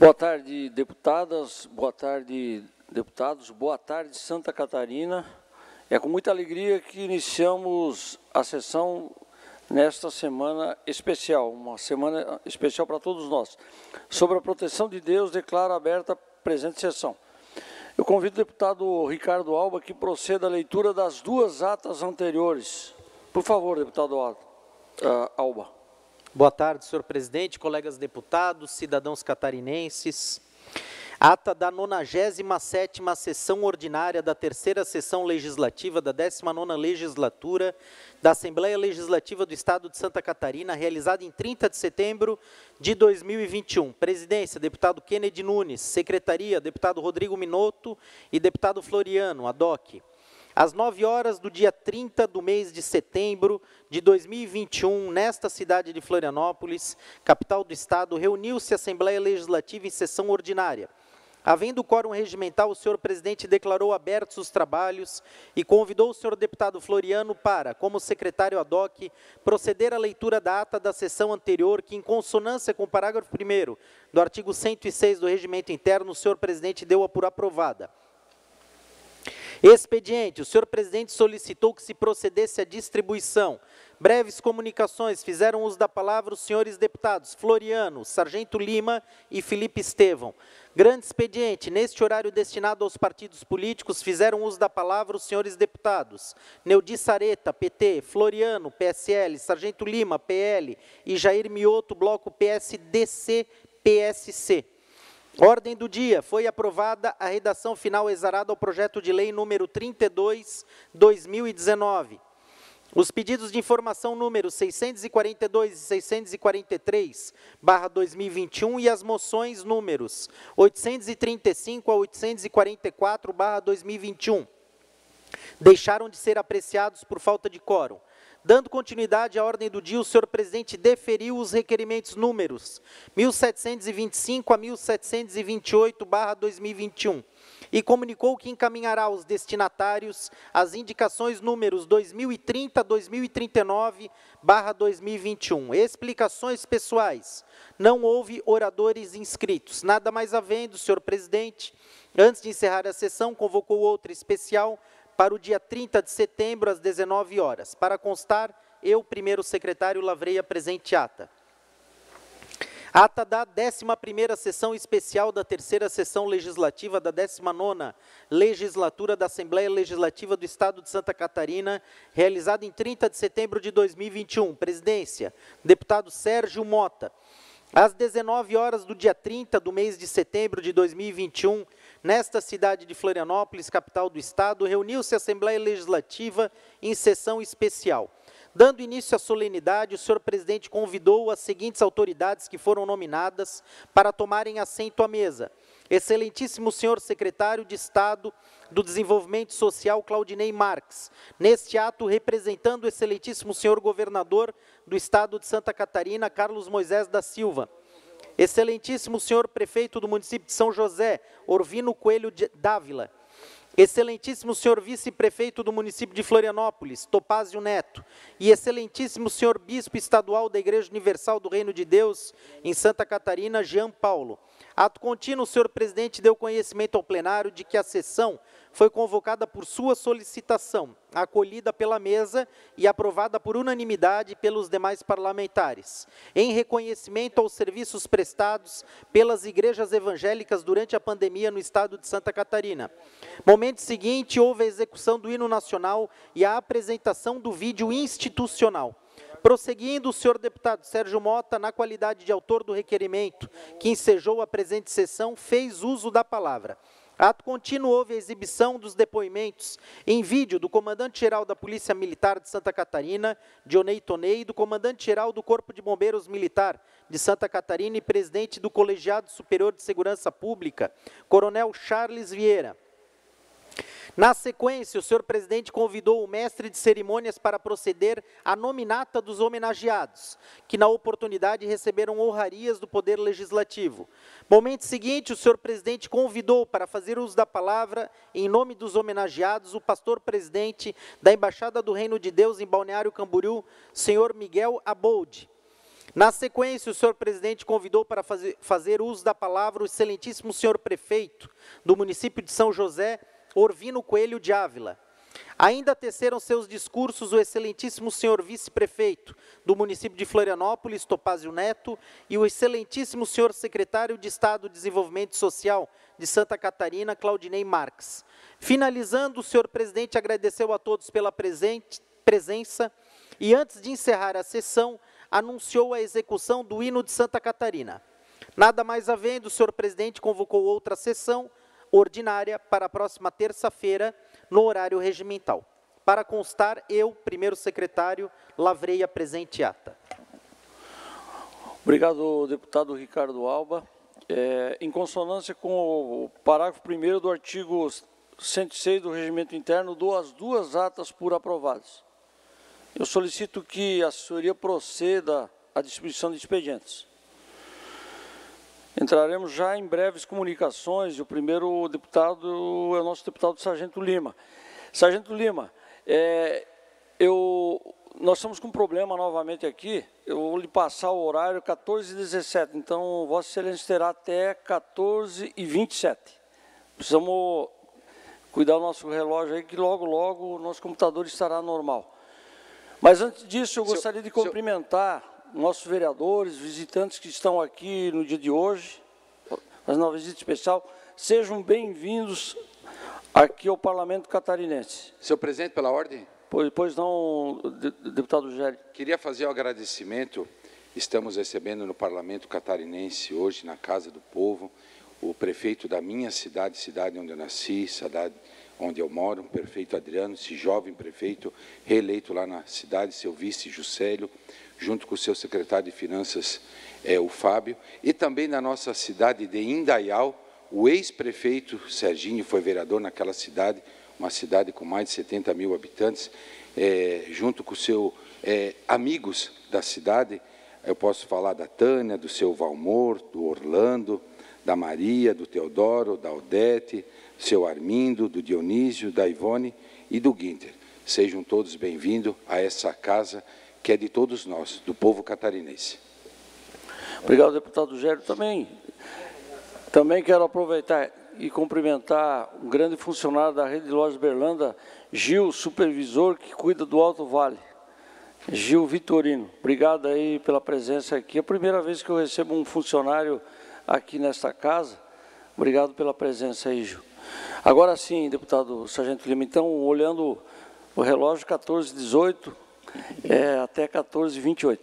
Boa tarde, deputadas, boa tarde, deputados, boa tarde, Santa Catarina. É com muita alegria que iniciamos a sessão nesta semana especial, uma semana especial para todos nós. Sobre a proteção de Deus, declaro aberta a presente sessão. Eu convido o deputado Ricardo Alba que proceda à leitura das duas atas anteriores. Por favor, deputado Alba. Boa tarde, senhor presidente, colegas deputados, cidadãos catarinenses. Ata da 97ª sessão ordinária da terceira sessão legislativa da 19ª legislatura da Assembleia Legislativa do Estado de Santa Catarina, realizada em 30 de setembro de 2021. Presidência, deputado Kennedy Nunes. Secretaria, deputado Rodrigo Minotto e deputado Floriano, ADOC. Às 9 horas do dia 30 do mês de setembro de 2021, nesta cidade de Florianópolis, capital do Estado, reuniu-se a Assembleia Legislativa em sessão ordinária. Havendo quórum regimental, o senhor presidente declarou abertos os trabalhos e convidou o senhor deputado Floriano para, como secretário ad hoc, proceder à leitura da ata da sessão anterior, que, em consonância com o parágrafo 1º do artigo 106 do Regimento Interno, o senhor presidente deu-a por aprovada. Expediente, o senhor presidente solicitou que se procedesse à distribuição. Breves comunicações, fizeram uso da palavra os senhores deputados Floriano, Sargento Lima e Felipe Estevão. Grande expediente, neste horário destinado aos partidos políticos, fizeram uso da palavra os senhores deputados Neudi Sareta, PT, Floriano, PSL, Sargento Lima, PL e Jair Mioto, Bloco PSDC, PSC. Ordem do dia, foi aprovada a redação final exarada ao projeto de lei número 32/2019. Os pedidos de informação números 642 e 643/2021 e as moções números 835 a 844/2021 deixaram de ser apreciados por falta de quórum. Dando continuidade à ordem do dia, o senhor presidente deferiu os requerimentos números 1725 a 1728/2021 e comunicou que encaminhará aos destinatários as indicações números 2030 a 2039/2021. Explicações pessoais. Não houve oradores inscritos. Nada mais havendo, senhor presidente, antes de encerrar a sessão, convocou outra especial para o dia 30 de setembro, às 19 horas. Para constar, eu, primeiro secretário, lavrei a presente ata. Ata da 11ª sessão especial da terceira sessão legislativa da 19ª legislatura da Assembleia Legislativa do Estado de Santa Catarina, realizada em 30 de setembro de 2021. Presidência, deputado Sérgio Mota. Às 19 horas do dia 30 do mês de setembro de 2021, nesta cidade de Florianópolis, capital do Estado, reuniu-se a Assembleia Legislativa em sessão especial. Dando início à solenidade, o senhor presidente convidou as seguintes autoridades que foram nominadas para tomarem assento à mesa. Excelentíssimo senhor secretário de Estado do Desenvolvimento Social, Claudinei Marques. Neste ato, representando o excelentíssimo senhor governador do Estado de Santa Catarina, Carlos Moisés da Silva. Excelentíssimo senhor prefeito do município de São José, Orvino Coelho Dávila. Excelentíssimo senhor vice-prefeito do município de Florianópolis, Topázio Neto. E excelentíssimo senhor bispo estadual da Igreja Universal do Reino de Deus, em Santa Catarina, Jean Paulo. Ato contínuo, o senhor presidente deu conhecimento ao plenário de que a sessão foi convocada por sua solicitação, acolhida pela mesa e aprovada por unanimidade pelos demais parlamentares, em reconhecimento aos serviços prestados pelas igrejas evangélicas durante a pandemia no estado de Santa Catarina. Momento seguinte, houve a execução do hino nacional e a apresentação do vídeo institucional. Prosseguindo, o senhor deputado Sérgio Mota, na qualidade de autor do requerimento que ensejou a presente sessão, fez uso da palavra. Ato contínuo, houve a exibição dos depoimentos em vídeo do comandante-geral da Polícia Militar de Santa Catarina, Dionei Tonei, e do comandante-geral do Corpo de Bombeiros Militar de Santa Catarina e presidente do Colegiado Superior de Segurança Pública, Coronel Charles Vieira. Na sequência, o senhor presidente convidou o mestre de cerimônias para proceder à nominata dos homenageados, que na oportunidade receberam honrarias do Poder Legislativo. Momento seguinte, o senhor presidente convidou para fazer uso da palavra, em nome dos homenageados, o pastor-presidente da Embaixada do Reino de Deus em Balneário Camboriú, senhor Miguel Abolde. Na sequência, o senhor presidente convidou para fazer uso da palavra o excelentíssimo senhor prefeito do município de São José, Orvino Coelho de Ávila. Ainda teceram seus discursos o excelentíssimo senhor vice-prefeito do município de Florianópolis, Topázio Neto, e o excelentíssimo senhor secretário de Estado de Desenvolvimento Social de Santa Catarina, Claudinei Marques. Finalizando, o senhor presidente agradeceu a todos pela presença e, antes de encerrar a sessão, anunciou a execução do hino de Santa Catarina. Nada mais havendo, o senhor presidente convocou outra sessão ordinária para a próxima terça-feira, no horário regimental. Para constar, eu, primeiro secretário, lavrei a presente ata. Obrigado, deputado Ricardo Alba. Em consonância com o parágrafo 1º do artigo 106 do Regimento Interno, dou as duas atas por aprovadas. Eu solicito que a assessoria proceda à distribuição de expedientes. Entraremos já em breves comunicações, e o primeiro deputado é o nosso deputado Sargento Lima. Sargento Lima, nós estamos com um problema novamente aqui, eu vou lhe passar o horário 14h17, então Vossa Excelência terá até 14h27. Precisamos cuidar do nosso relógio aí, que logo, logo o nosso computador estará normal. Mas antes disso, eu gostaria de cumprimentar nossos vereadores, visitantes que estão aqui no dia de hoje, fazendo uma visita especial. Sejam bem-vindos aqui ao Parlamento Catarinense. Senhor presidente, pela ordem. Pois não, deputado Géry. Queria fazer um agradecimento. Estamos recebendo no Parlamento Catarinense, hoje, na Casa do Povo, o prefeito da minha cidade, cidade onde eu nasci, cidade onde eu moro, o prefeito Adriano, esse jovem prefeito, reeleito lá na cidade, seu vice Juscelio, junto com o seu secretário de Finanças, o Fábio, e também na nossa cidade de Indaial, o ex-prefeito Serginho foi vereador naquela cidade, uma cidade com mais de 70 mil habitantes, junto com os seus amigos da cidade. Eu posso falar da Tânia, do seu Valmor, do Orlando, da Maria, do Teodoro, da Odete, do seu Armindo, do Dionísio, da Ivone e do Guinter. Sejam todos bem-vindos a essa casa que é de todos nós, do povo catarinense. Obrigado, deputado Géry. Também quero aproveitar e cumprimentar um grande funcionário da Rede de Lojas Berlanda, Gil, supervisor que cuida do Alto Vale. Gil Vitorino, obrigado aí pela presença aqui. É a primeira vez que eu recebo um funcionário aqui nesta casa. Obrigado pela presença aí, Gil. Agora sim, deputado Sargento Lima, então, olhando o relógio, 14h18, até 14h28.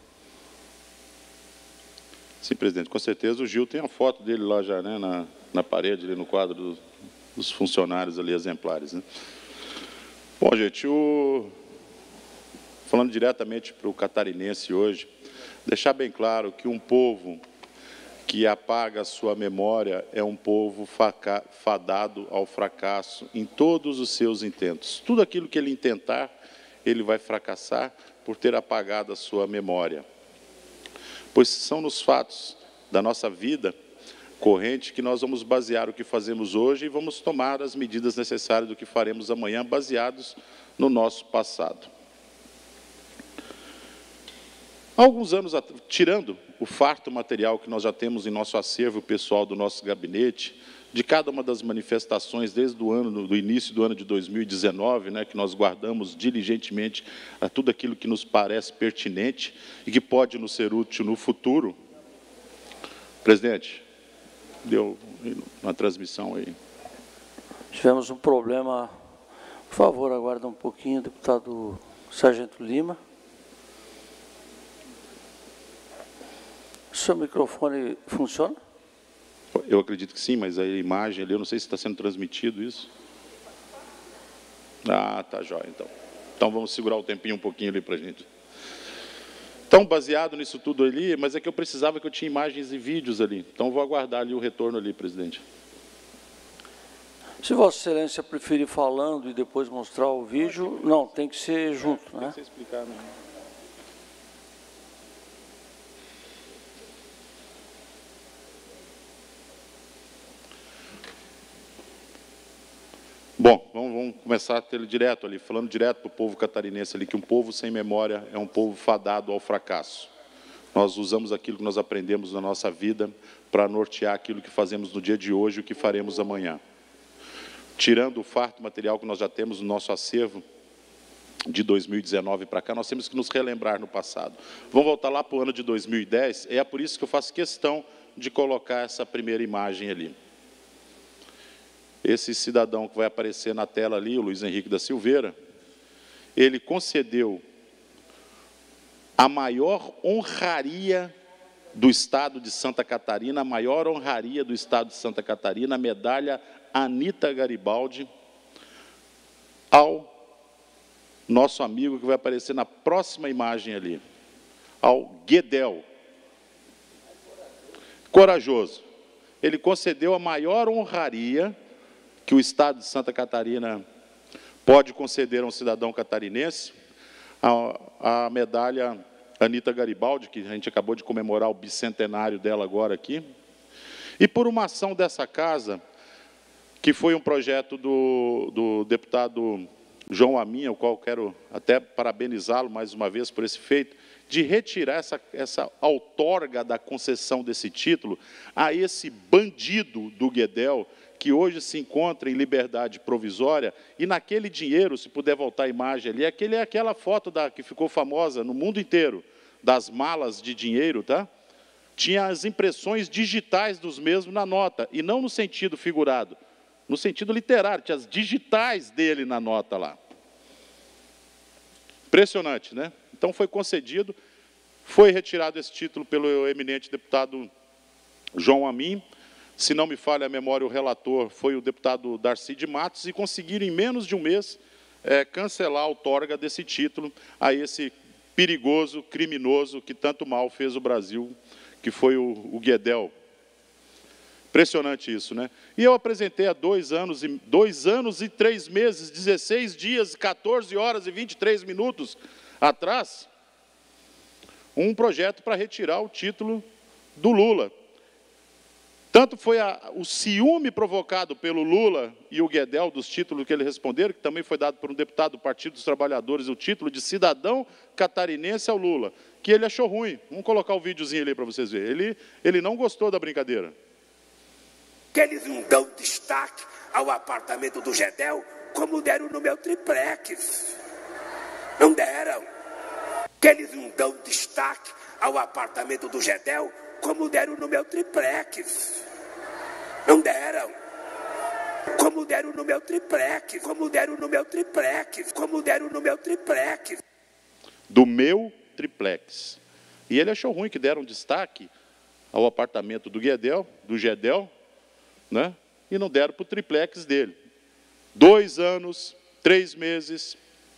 Sim, presidente, com certeza o Gil tem a foto dele lá já, né, na parede, ali no quadro dos funcionários ali exemplares, né? Bom, gente, falando diretamente para o catarinense hoje, deixar bem claro que um povo que apaga a sua memória é um povo fadado ao fracasso em todos os seus intentos. Tudo aquilo que ele intentar, ele vai fracassar por ter apagado a sua memória. Pois são nos fatos da nossa vida corrente que nós vamos basear o que fazemos hoje e vamos tomar as medidas necessárias do que faremos amanhã, baseados no nosso passado. Há alguns anos, tirando o farto material que nós já temos em nosso acervo pessoal do nosso gabinete, de cada uma das manifestações desde do início do ano de 2019, né, que nós guardamos diligentemente a tudo aquilo que nos parece pertinente e que pode nos ser útil no futuro. Presidente, deu uma transmissão aí. Tivemos um problema. Por favor, aguarda um pouquinho, deputado Sargento Lima. O seu microfone funciona? Eu acredito que sim, mas a imagem ali, eu não sei se está sendo transmitido isso. Ah, tá jóia, então. Então vamos segurar o tempinho um pouquinho ali para a gente. Então, baseado nisso tudo ali, mas é que eu precisava que eu tinha imagens e vídeos ali. Então vou aguardar ali o retorno ali, presidente. Se Vossa Excelência preferir falando e depois mostrar o vídeo, não, tem que ser junto, né? Tem que ser explicado, né? Bom, vamos começar a ter direto ali, falando direto para o povo catarinense ali, que um povo sem memória é um povo fadado ao fracasso. Nós usamos aquilo que nós aprendemos na nossa vida para nortear aquilo que fazemos no dia de hoje e o que faremos amanhã. Tirando o farto material que nós já temos no nosso acervo de 2019 para cá, nós temos que nos relembrar no passado. Vamos voltar lá para o ano de 2010, é por isso que eu faço questão de colocar essa primeira imagem ali. Esse cidadão que vai aparecer na tela ali, o Luiz Henrique da Silveira, ele concedeu a maior honraria do Estado de Santa Catarina, a maior honraria do Estado de Santa Catarina, a medalha Anita Garibaldi, ao nosso amigo que vai aparecer na próxima imagem ali, ao Guedel. Corajoso. Ele concedeu a maior honraria que o Estado de Santa Catarina pode conceder a um cidadão catarinense, a medalha Anita Garibaldi, que a gente acabou de comemorar o bicentenário dela agora aqui, e por uma ação dessa casa, que foi um projeto do deputado João Amin, o qual quero até parabenizá-lo mais uma vez por esse feito, de retirar essa outorga da concessão desse título a esse bandido do Guedel, que hoje se encontra em liberdade provisória, e naquele dinheiro, se puder voltar a imagem ali, aquela foto que ficou famosa no mundo inteiro, das malas de dinheiro, tá? Tinha as impressões digitais dos mesmos na nota, e não no sentido figurado, no sentido literário, tinha as digitais dele na nota lá. Impressionante, né? Então foi concedido, foi retirado esse título pelo eminente deputado João Amin. Se não me falha a memória, o relator foi o deputado Darcy de Matos, e conseguiram, em menos de um mês, cancelar a outorga desse título a esse perigoso, criminoso, que tanto mal fez o Brasil, que foi o Guedel. Impressionante isso, né? E eu apresentei há 2 anos e 3 meses, 16 dias, 14 horas e 23 minutos atrás, um projeto para retirar o título do Lula. Tanto foi o ciúme provocado pelo Lula e o Guedel dos títulos que eles responderam, que também foi dado por um deputado do Partido dos Trabalhadores, o título de cidadão catarinense ao Lula, que ele achou ruim. Vamos colocar o videozinho ali para vocês verem. Ele não gostou da brincadeira. Que eles não dão destaque ao apartamento do Guedel como deram no meu triplex. Não deram. Que eles não dão destaque ao apartamento do Guedel como deram no meu triplex. Não deram. Como deram no meu triplex. Como deram no meu triplex. Como deram no meu triplex. Do meu triplex. E ele achou ruim que deram destaque ao apartamento do Guedel, né? E não deram para o triplex dele. 2 anos, 3 meses,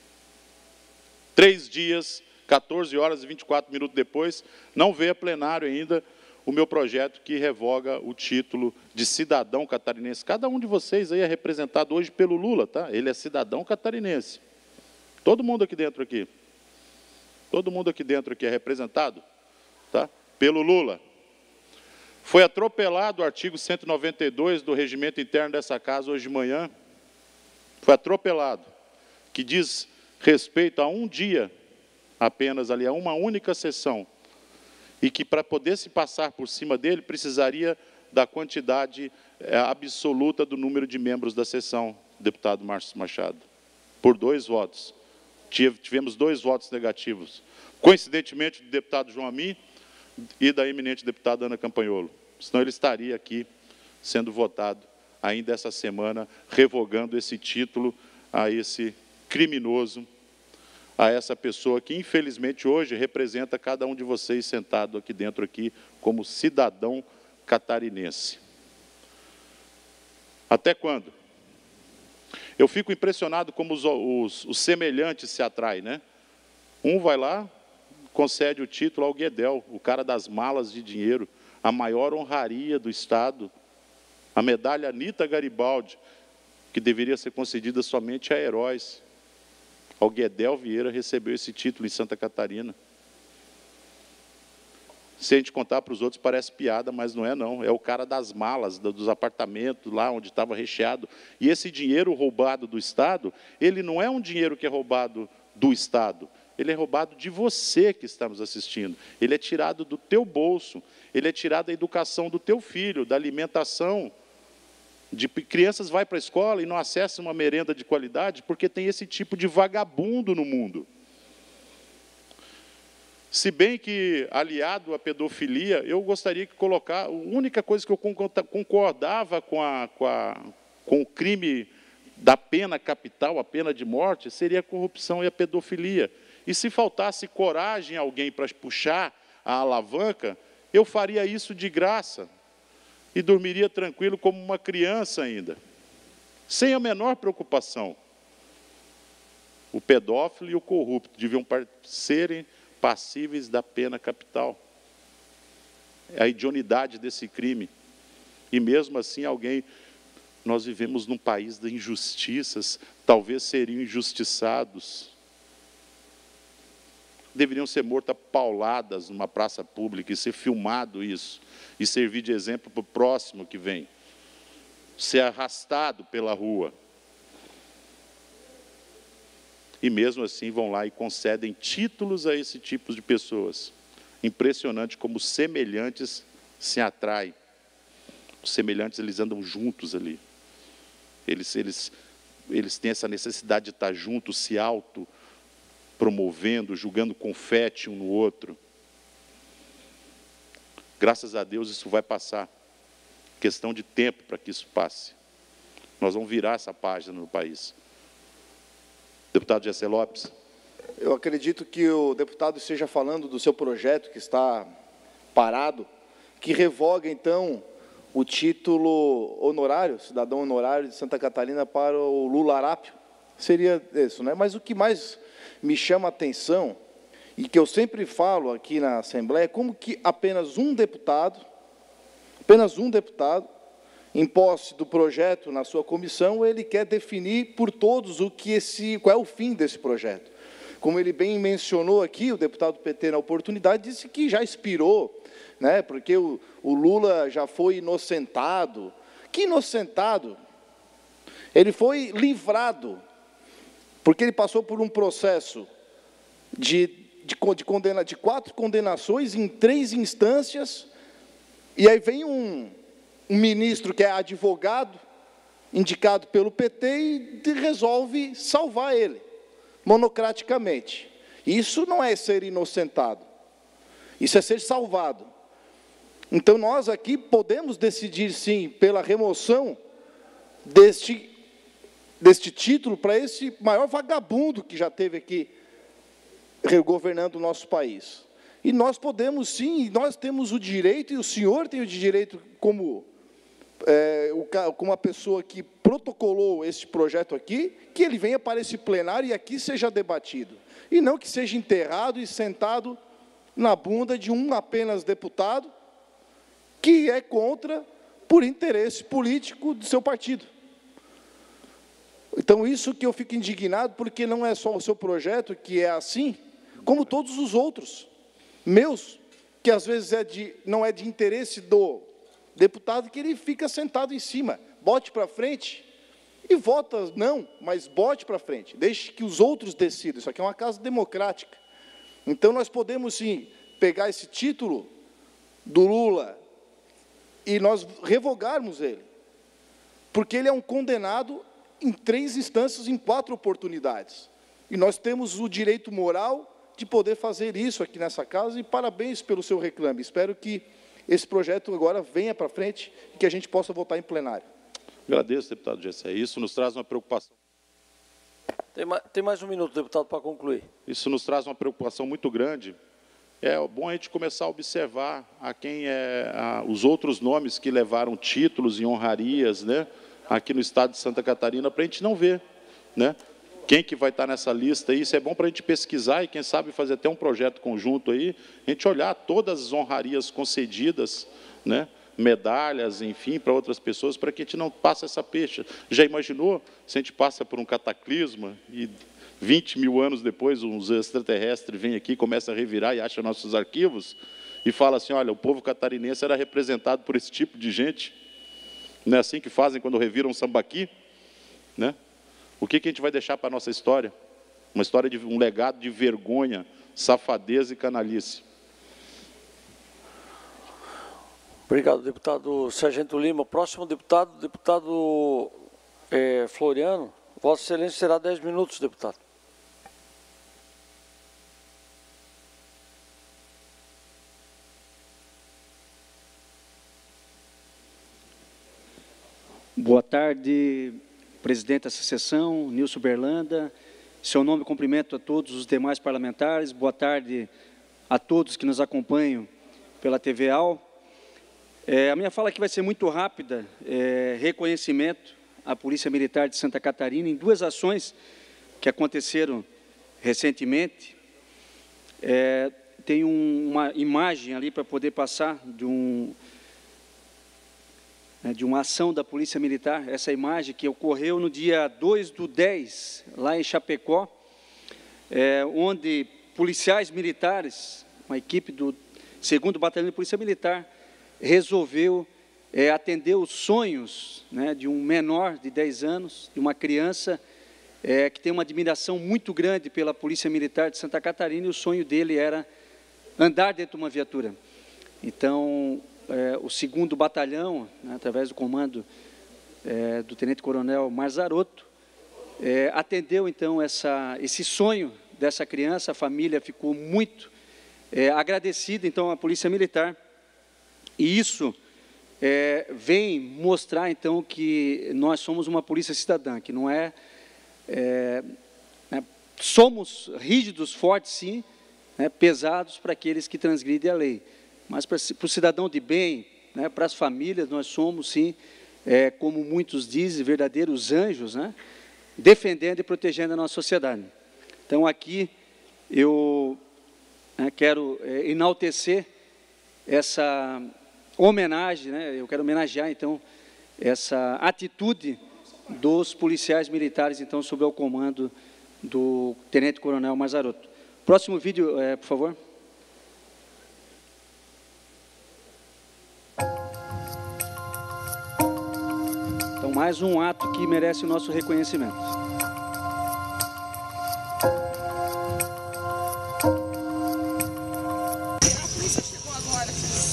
3 dias, 14 horas e 24 minutos depois, não veio a plenário ainda o meu projeto que revoga o título de cidadão catarinense. Cada um de vocês aí é representado hoje pelo Lula, tá? Ele é cidadão catarinense. Todo mundo aqui dentro aqui. Todo mundo aqui dentro aqui é representado, tá? Pelo Lula. Foi atropelado o artigo 192 do regimento interno dessa casa hoje de manhã. Foi atropelado, que diz respeito a um dia apenas ali, a uma única sessão, e que para poder se passar por cima dele, precisaria da quantidade absoluta do número de membros da sessão, deputado Márcio Machado, por 2 votos. Tivemos 2 votos negativos, coincidentemente do deputado João Amin e da eminente deputada Ana Campanholo, senão ele estaria aqui sendo votado ainda essa semana, revogando esse título a esse criminoso, a essa pessoa que, infelizmente, hoje representa cada um de vocês sentado aqui dentro, aqui, como cidadão catarinense. Até quando? Eu fico impressionado como os semelhantes se atraem, né? Um vai lá, concede o título ao Guedel, o cara das malas de dinheiro, a maior honraria do Estado, a medalha Anita Garibaldi, que deveria ser concedida somente a heróis. O Guedel Vieira recebeu esse título em Santa Catarina. Se a gente contar para os outros, parece piada, mas não é não. É o cara das malas, dos apartamentos, lá onde estava recheado. E esse dinheiro roubado do Estado, ele não é um dinheiro que é roubado do Estado. ele é roubado de você que está nos assistindo. Ele é tirado do teu bolso, ele é tirado da educação do teu filho, da alimentação. De crianças vai para a escola e não acessam uma merenda de qualidade porque tem esse tipo de vagabundo no mundo. Se bem que, aliado à pedofilia, eu gostaria de colocar, a única coisa que eu concordava com o crime da pena capital, a pena de morte, seria a corrupção e a pedofilia. E se faltasse coragem a alguém para puxar a alavanca, eu faria isso de graça e dormiria tranquilo como uma criança ainda, sem a menor preocupação. O pedófilo e o corrupto deviam serem passíveis da pena capital. É a idiotidade desse crime. E mesmo assim nós vivemos num país de injustiças, talvez seriam injustiçados. Deveriam ser mortas pauladas numa praça pública e ser filmado isso, e servir de exemplo para o próximo que vem. Ser arrastado pela rua. E mesmo assim vão lá e concedem títulos a esse tipo de pessoas. Impressionante como os semelhantes se atraem. Os semelhantes, eles andam juntos ali. Eles têm essa necessidade de estar juntos, se promovendo, jogando confete um no outro. Graças a Deus isso vai passar. Questão de tempo para que isso passe. Nós vamos virar essa página no país. Deputado Jessé Lopes. Eu acredito que o deputado esteja falando do seu projeto que está parado, que revoga, então, o título honorário, cidadão honorário de Santa Catarina para o Lula Arápio. Seria isso, né? Mas o que mais me chama a atenção, e que eu sempre falo aqui na Assembleia, é como que apenas um deputado, em posse do projeto na sua comissão, ele quer definir por todos qual é o fim desse projeto. Como ele bem mencionou aqui, o deputado PT, na oportunidade, disse que já expirou, né, porque o Lula já foi inocentado. Que inocentado? Ele foi livrado, porque ele passou por um processo de 4 condenações em 3 instâncias, e aí vem um ministro que é advogado, indicado pelo PT, e resolve salvar ele, monocraticamente. Isso não é ser inocentado, isso é ser salvado. Então, nós aqui podemos decidir, sim, pela remoção deste título para esse maior vagabundo que já teve aqui governando o nosso país. E nós podemos, sim, nós temos o direito, e o senhor tem o direito, como uma pessoa que protocolou esse projeto aqui, que ele venha para esse plenário e aqui seja debatido. E não que seja enterrado e sentado na bunda de um apenas deputado que é contra por interesse político do seu partido. Então, isso que eu fico indignado, porque não é só o seu projeto que é assim, como todos os outros, meus, que às vezes não é de interesse do deputado, que ele fica sentado em cima. Bote para frente e vota não, mas bote para frente. Deixe que os outros decidam. Isso aqui é uma casa democrática. Então, nós podemos, sim, pegar esse título do Lula e nós revogarmos ele, porque ele é um condenado em 3 instâncias, em 4 oportunidades. E nós temos o direito moral de poder fazer isso aqui nessa casa, e parabéns pelo seu reclame. Espero que esse projeto agora venha para frente e que a gente possa votar em plenário. Agradeço, deputado Jessé. Isso nos traz uma preocupação. Tem mais um minuto, deputado, para concluir. Isso nos traz uma preocupação muito grande. É bom a gente começar a observar os outros nomes que levaram títulos e honrarias, né, aqui no estado de Santa Catarina, para a gente não ver, né, quem que vai estar nessa lista aí. Isso é bom para a gente pesquisar e, quem sabe, fazer até um projeto conjunto aí, a gente olhar todas as honrarias concedidas, né, medalhas, enfim, para outras pessoas, para que a gente não passe essa peixe. Já imaginou se a gente passa por um cataclisma e 20 mil anos depois, uns extraterrestres vêm aqui, começam a revirar e acham nossos arquivos e falam assim, olha, o povo catarinense era representado por esse tipo de gente. Não é assim que fazem quando reviram um sambaqui? Né? O que a gente vai deixar para a nossa história? uma história de um legado de vergonha, safadeza e canalice. Obrigado, deputado Sargento Lima. Próximo deputado, deputado Floriano. Vossa Excelência será 10 minutos, deputado. Boa tarde, presidente dessa sessão, Nilson Berlanda. Em seu nome, cumprimento a todos os demais parlamentares. Boa tarde a todos que nos acompanham pela TV AL. A minha fala aqui vai ser muito rápida. Reconhecimento à Polícia Militar de Santa Catarina em duas ações que aconteceram recentemente. Tem uma imagem ali para poder passar de uma ação da Polícia Militar, essa imagem que ocorreu no dia 2/10, lá em Chapecó, onde policiais militares, uma equipe do 2º Batalhão de Polícia Militar, resolveu atender os sonhos, né, de um menor de 10 anos, de uma criança que tem uma admiração muito grande pela Polícia Militar de Santa Catarina, e o sonho dele era andar dentro de uma viatura. Então, o 2º Batalhão, né, através do comando do Tenente-Coronel Marzarotto, atendeu, então, esse sonho dessa criança. A família ficou muito agradecida, então, à Polícia Militar, e isso vem mostrar, então, que nós somos uma polícia cidadã, que não somos rígidos, fortes, sim, pesados para aqueles que transgridem a lei. Mas para o cidadão de bem, né, para as famílias, nós somos, sim, como muitos dizem, verdadeiros anjos, né, defendendo e protegendo a nossa sociedade. Então, aqui, eu quero enaltecer essa homenagem, né, eu quero homenagear, então, essa atitude dos policiais militares, então, sob o comando do Tenente-Coronel Marzarotto. Próximo vídeo, por favor. Então, mais um ato que merece o nosso reconhecimento. A polícia chegou agora.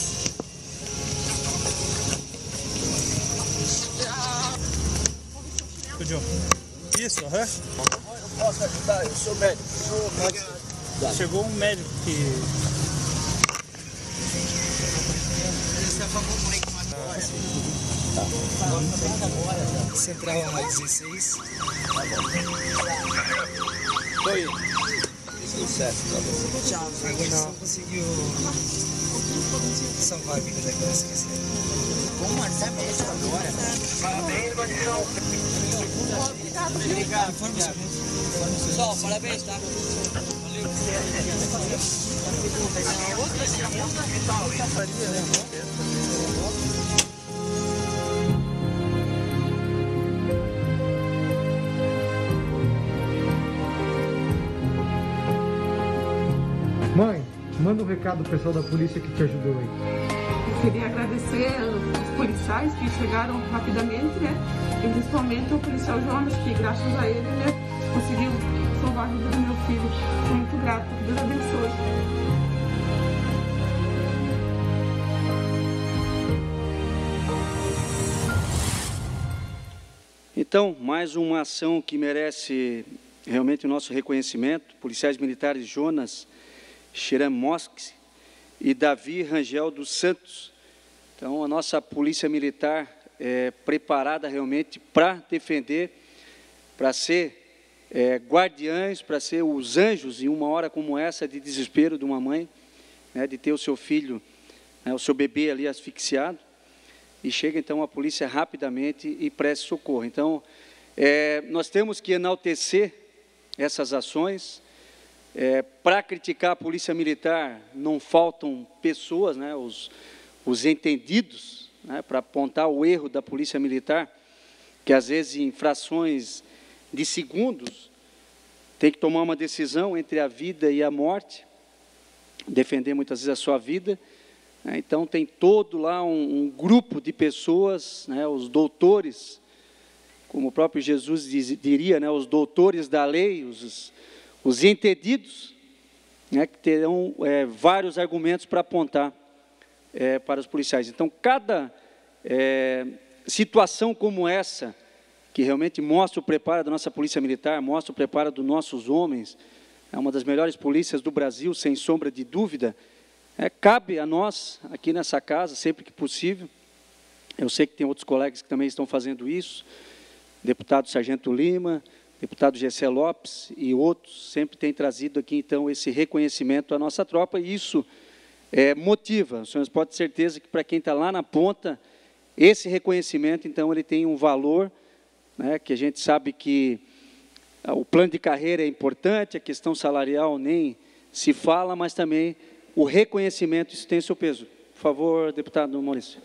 Isso, aham. Eu posso ajudar, eu sou médico. Chegou um médico que... Central 16. Oi. Sucesso pra você. Tchau, a gente não conseguiu salvar a vida da criança que você. Vamos marcar mesmo agora. Parabéns, Marcão. Obrigado. Pessoal, parabéns, tá? Mãe, manda um recado pro pessoal da polícia que te ajudou aí. Eu queria agradecer aos policiais que chegaram rapidamente, né? E principalmente ao policial Jonas, que graças a ele, né, conseguiu salvar a vida do meu filho. Sou muito grata. Deus abençoe. Então, mais uma ação que merece realmente o nosso reconhecimento. Policiais militares Jonas Xiram Mosques e Davi Rangel dos Santos. Então, a nossa polícia militar é preparada realmente para defender, para ser guardiães, para ser os anjos em uma hora como essa de desespero de uma mãe, né, de ter o seu filho, né, o seu bebê ali asfixiado, e chega então a polícia rapidamente e presta socorro. Então, nós temos que enaltecer essas ações. Para criticar a polícia militar, não faltam pessoas, né, os entendidos, né, para apontar o erro da polícia militar, que às vezes em frações de segundos tem que tomar uma decisão entre a vida e a morte, defender muitas vezes a sua vida, né. Então tem todo lá um grupo de pessoas, né, os doutores, como o próprio Jesus diria, né, os doutores da lei, os entendidos, né, que terão vários argumentos para apontar para os policiais. Então, cada situação como essa, que realmente mostra o preparo da nossa Polícia Militar, mostra o preparo dos nossos homens, é uma das melhores polícias do Brasil, sem sombra de dúvida, cabe a nós, aqui nessa casa, sempre que possível, eu sei que tem outros colegas que também estão fazendo isso, deputado Sargento Lima, deputado Gessé Lopes e outros, sempre têm trazido aqui, então, esse reconhecimento à nossa tropa, e isso motiva. Os senhores podem ter certeza que, para quem está lá na ponta, esse reconhecimento, então, ele tem um valor, né, que a gente sabe que o plano de carreira é importante, a questão salarial nem se fala, mas também o reconhecimento, isso tem seu peso. Por favor, deputado Maurício.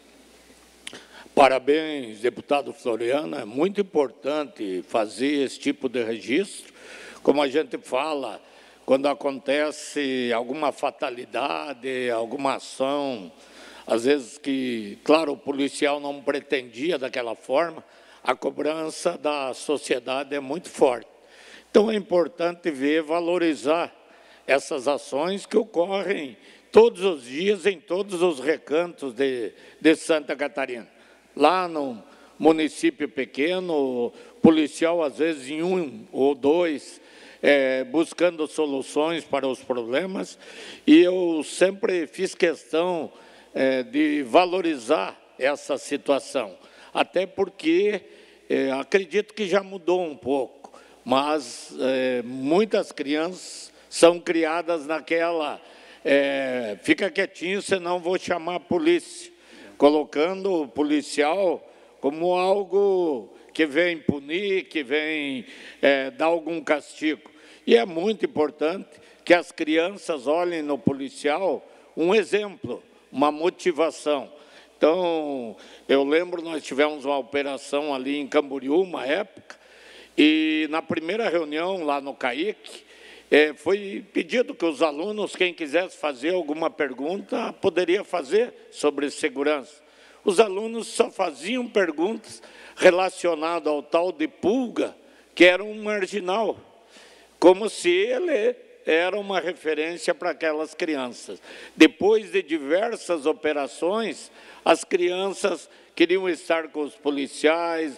Parabéns, deputado Floriano. É muito importante fazer esse tipo de registro. Como a gente fala, quando acontece alguma fatalidade, alguma ação, às vezes que, claro, o policial não pretendia daquela forma, a cobrança da sociedade é muito forte. Então, é importante ver, valorizar essas ações que ocorrem todos os dias em todos os recantos de Santa Catarina. Lá no município pequeno, o policial, às vezes, em um ou dois, buscando soluções para os problemas, e eu sempre fiz questão de valorizar essa situação, até porque acredito que já mudou um pouco, mas muitas crianças são criadas naquela, fica quietinho, senão vou chamar a polícia, colocando o policial como algo que vem punir, que vem dar algum castigo. E é muito importante que as crianças olhem no policial um exemplo, uma motivação. Então, eu lembro, nós tivemos uma operação ali em Camboriú, uma época, e na primeira reunião lá no CAIC, foi pedido que os alunos, quem quisesse fazer alguma pergunta, poderia fazer sobre segurança. Os alunos só faziam perguntas relacionadas ao tal de pulga, que era um marginal, como se ele era uma referência para aquelas crianças. Depois de diversas operações, as crianças queriam estar com os policiais,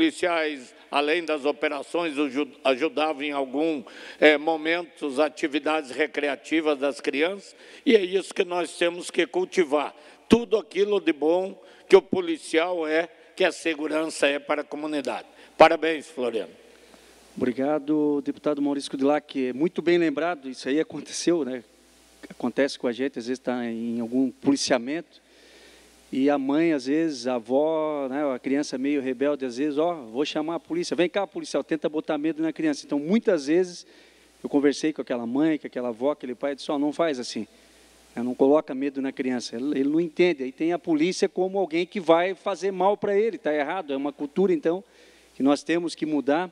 além das operações, ajudavam em algum momentos, atividades recreativas das crianças, e é isso que nós temos que cultivar. Tudo aquilo de bom que o policial que a segurança é para a comunidade. Parabéns, Floriano. Obrigado, deputado Maurício Kudilac. Muito bem lembrado, isso aí aconteceu, né? Acontece com a gente, às vezes está em algum policiamento, e a mãe, às vezes, a avó, né, a criança meio rebelde, às vezes, vou chamar a polícia, vem cá, policial, tenta botar medo na criança. Então, muitas vezes, eu conversei com aquela mãe, com aquela avó, aquele pai, e disse, não faz assim, não coloca medo na criança, ele não entende. Aí tem a polícia como alguém que vai fazer mal para ele, está errado, é uma cultura, então, que nós temos que mudar.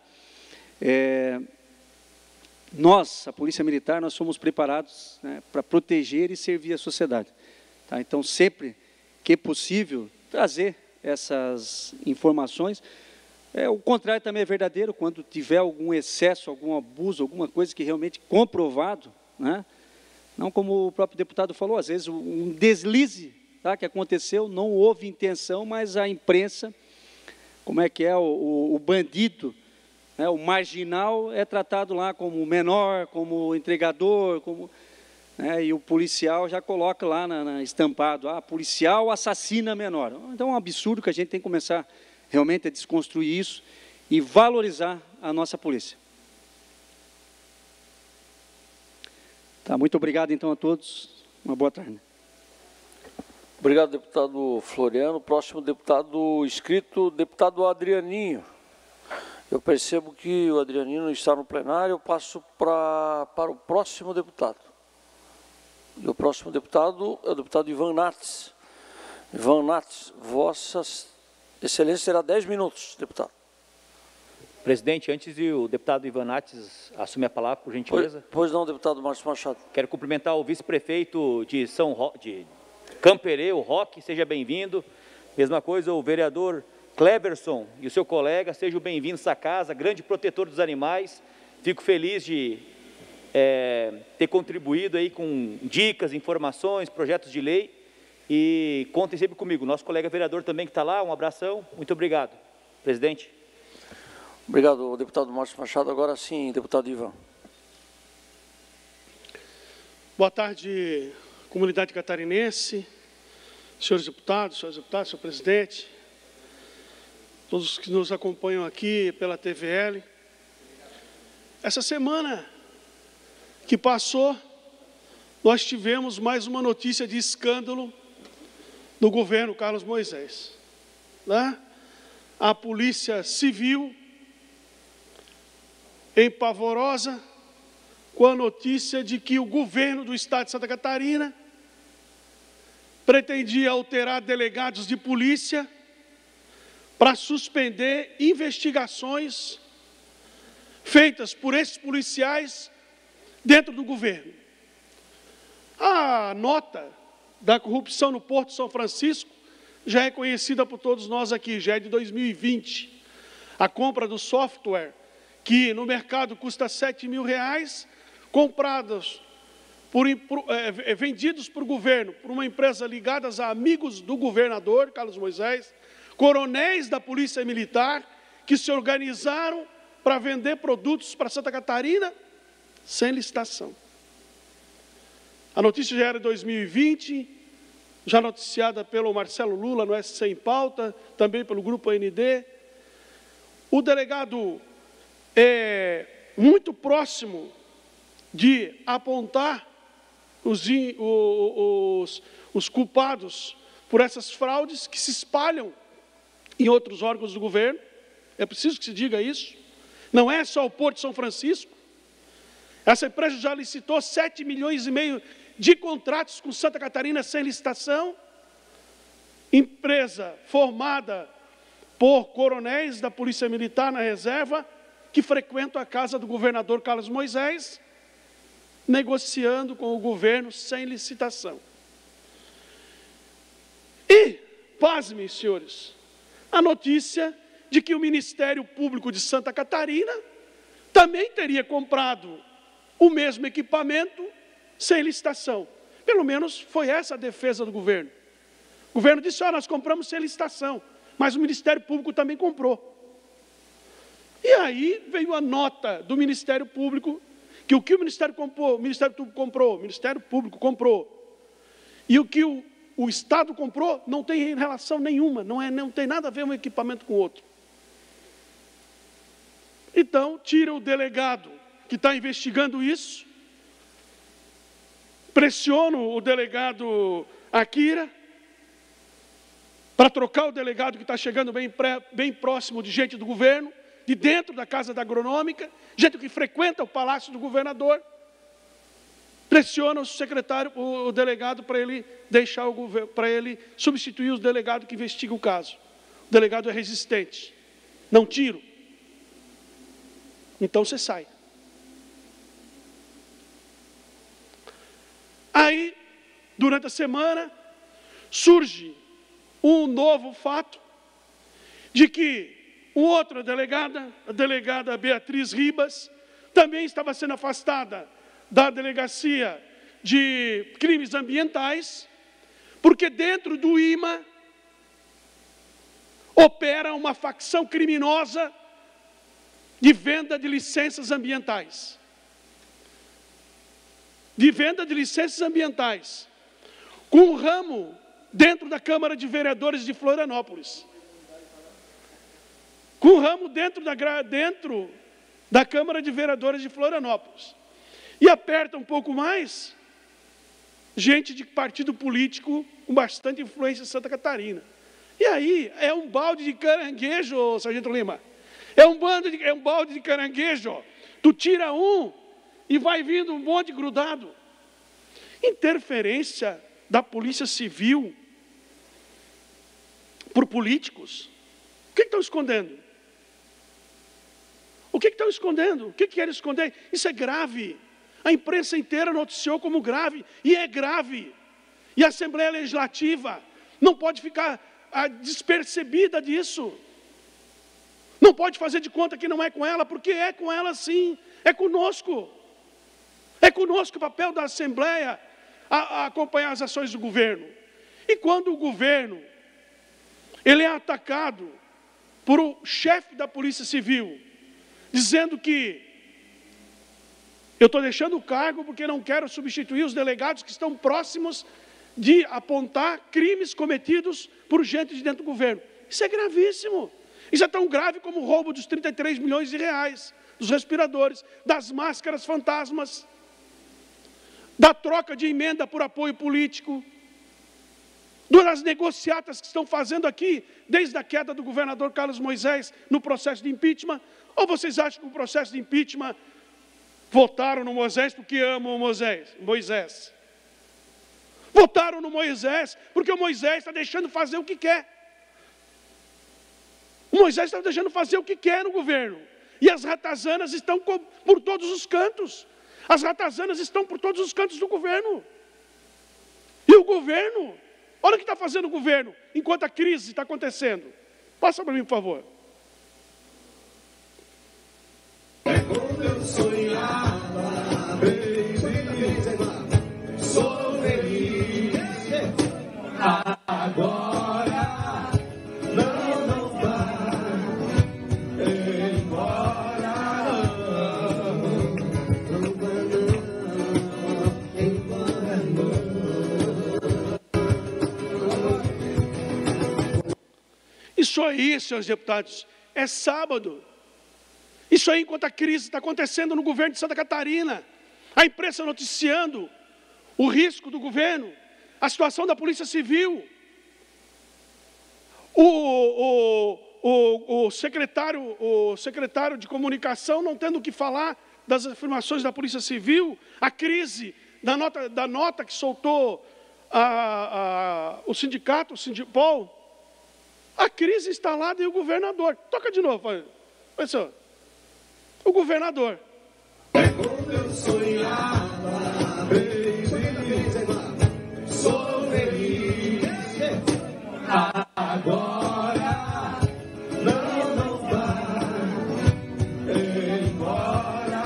Nós, a Polícia Militar, nós somos preparados, né, para proteger e servir a sociedade. Tá? Então, sempre que é possível, trazer essas informações. O contrário também é verdadeiro, quando tiver algum excesso, algum abuso, alguma coisa que realmente comprovado, né? Não como o próprio deputado falou, às vezes um deslize, tá, que aconteceu, não houve intenção, mas a imprensa, como é que é, o bandido, né, o marginal é tratado lá como menor, como entregador, como... e o policial já coloca lá estampado, policial assassina menor. Então é um absurdo que a gente tem que começar realmente a desconstruir isso e valorizar a nossa polícia. Tá, muito obrigado então a todos, uma boa tarde. Obrigado, deputado Floriano. Próximo deputado inscrito, deputado Adrianinho. Eu percebo que o Adrianinho não está no plenário, eu passo para o próximo deputado. E o próximo deputado é o deputado Ivan Nates. Ivan Nates, Vossa Excelência terá 10 minutos, deputado. Presidente, antes de o deputado Ivan Nates assumir a palavra, por gentileza. Pois não, deputado Márcio Machado. Quero cumprimentar o vice-prefeito de Camperê, o Roque, seja bem-vindo. Mesma coisa, o vereador Cleverson e o seu colega, sejam bem-vindos a essa casa, grande protetor dos animais. Fico feliz de ter contribuído aí com dicas, informações, projetos de lei, e contem sempre comigo. Nosso colega vereador também que está lá, um abração, muito obrigado. Presidente. Obrigado, deputado Márcio Machado. Agora sim, deputado Ivan. Boa tarde, comunidade catarinense, senhores deputados, senhor presidente, todos que nos acompanham aqui pela TVL. Essa semana que passou, nós tivemos mais uma notícia de escândalo do governo Carlos Moisés. Né? A Polícia Civil, empavorosa, com a notícia de que o governo do Estado de Santa Catarina pretendia alterar delegados de polícia para suspender investigações feitas por esses policiais dentro do governo. A nota da corrupção no Porto de São Francisco já é conhecida por todos nós aqui, já é de 2020. A compra do software, que no mercado custa R$7.000, comprados, vendidos por governo, por uma empresa ligada a amigos do governador, Carlos Moisés, coronéis da Polícia Militar, que se organizaram para vender produtos para Santa Catarina sem licitação. A notícia já era de 2020, já noticiada pelo Marcelo Lula no SC em Pauta, também pelo Grupo AND. O delegado é muito próximo de apontar os culpados por essas fraudes que se espalham em outros órgãos do governo. É preciso que se diga isso. Não é só o Porto de São Francisco. Essa empresa já licitou 7,5 milhões de contratos com Santa Catarina sem licitação. Empresa formada por coronéis da Polícia Militar na reserva, que frequentam a casa do governador Carlos Moisés, negociando com o governo sem licitação. E, pasmem, senhores, a notícia de que o Ministério Público de Santa Catarina também teria comprado o mesmo equipamento sem licitação. Pelo menos foi essa a defesa do governo. O governo disse, nós compramos sem licitação, mas o Ministério Público também comprou. E aí veio a nota do Ministério Público, que o que o Ministério Público comprou, e o que o Estado comprou não tem relação nenhuma, não tem nada a ver um equipamento com o outro. Então, tira o delegado que está investigando isso, pressiona o delegado Akira, para trocar o delegado que está chegando bem próximo de gente do governo, de dentro da Casa da Agronômica, gente que frequenta o Palácio do Governador, pressiona o secretário, o delegado, para ele deixar o governo, para ele substituir o delegado que investiga o caso. O delegado é resistente. Não tiro. Então você sai. Aí, durante a semana, surge um novo fato de que outra delegada, a delegada Beatriz Ribas, também estava sendo afastada da delegacia de crimes ambientais, porque dentro do IMA opera uma facção criminosa de venda de licenças ambientais. De venda de licenças ambientais, com um ramo dentro da Câmara de Vereadores de Florianópolis. Com um ramo dentro da Câmara de Vereadores de Florianópolis. E aperta um pouco mais, gente de partido político com bastante influência em Santa Catarina. E aí, é um balde de caranguejo, Sargento Lima. É um balde de caranguejo. Tu tira um e vai vindo um monte grudado. Interferência da Polícia Civil por políticos. O que estão escondendo? O que estão escondendo? O que querem esconder? Isso é grave. A imprensa inteira noticiou como grave, e é grave. E a Assembleia Legislativa não pode ficar despercebida disso. Não pode fazer de conta que não é com ela, porque é com ela sim, é conosco. É conosco o papel da Assembleia a acompanhar as ações do governo. E quando o governo ele é atacado por o chefe da Polícia Civil, dizendo que eu estou deixando o cargo porque não quero substituir os delegados que estão próximos de apontar crimes cometidos por gente de dentro do governo. Isso é gravíssimo. Isso é tão grave como o roubo dos 33 milhões de reais, dos respiradores, das máscaras fantasmas, da troca de emenda por apoio político, das negociatas que estão fazendo aqui, desde a queda do governador Carlos Moisés no processo de impeachment. Ou vocês acham que o processo de impeachment votaram no Moisés porque amam o Moisés? Votaram no Moisés porque o Moisés está deixando fazer o que quer. O Moisés está deixando fazer o que quer no governo. E as ratazanas estão por todos os cantos. As ratazanas estão por todos os cantos do governo. E o governo, olha o que está fazendo o governo enquanto a crise está acontecendo. Passa para mim, por favor. É como eu sonhava, baby, sou feliz. Agora não vai embora. Isso aí, senhores deputados, é sábado. Isso aí enquanto a crise está acontecendo no governo de Santa Catarina. A imprensa noticiando o risco do governo, a situação da Polícia Civil. O secretário de comunicação não tendo o que falar das afirmações da Polícia Civil, a crise da nota que soltou o sindicato, o Sindipol. A crise instalada e o governador. Toca de novo, olha só. O governador. É como eu sonhava, baby, sou feliz. Agora não vai embora.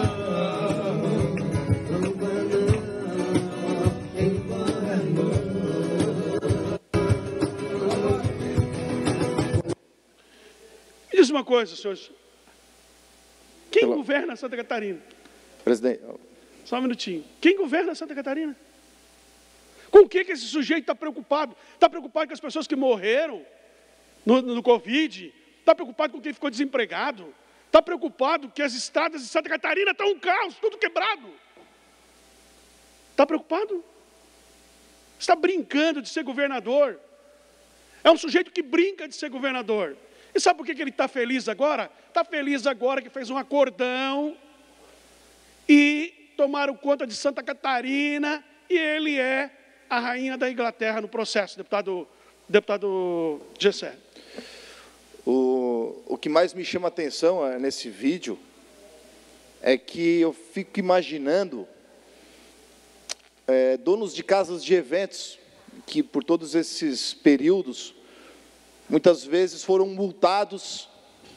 Me diz uma coisa, senhores. Quem governa Santa Catarina? Presidente. Só um minutinho. Quem governa Santa Catarina? Com o que esse sujeito está preocupado? Está preocupado com as pessoas que morreram no Covid? Está preocupado com quem ficou desempregado? Está preocupado que as estradas de Santa Catarina estão um caos, tudo quebrado? Está preocupado? Está brincando de ser governador? É um sujeito que brinca de ser governador. E sabe por que ele está feliz agora? Está feliz agora que fez um acordão e tomaram conta de Santa Catarina e ele é a rainha da Inglaterra no processo, deputado Gessé. O que mais me chama a atenção nesse vídeo é que eu fico imaginando donos de casas de eventos que por todos esses períodos muitas vezes foram multados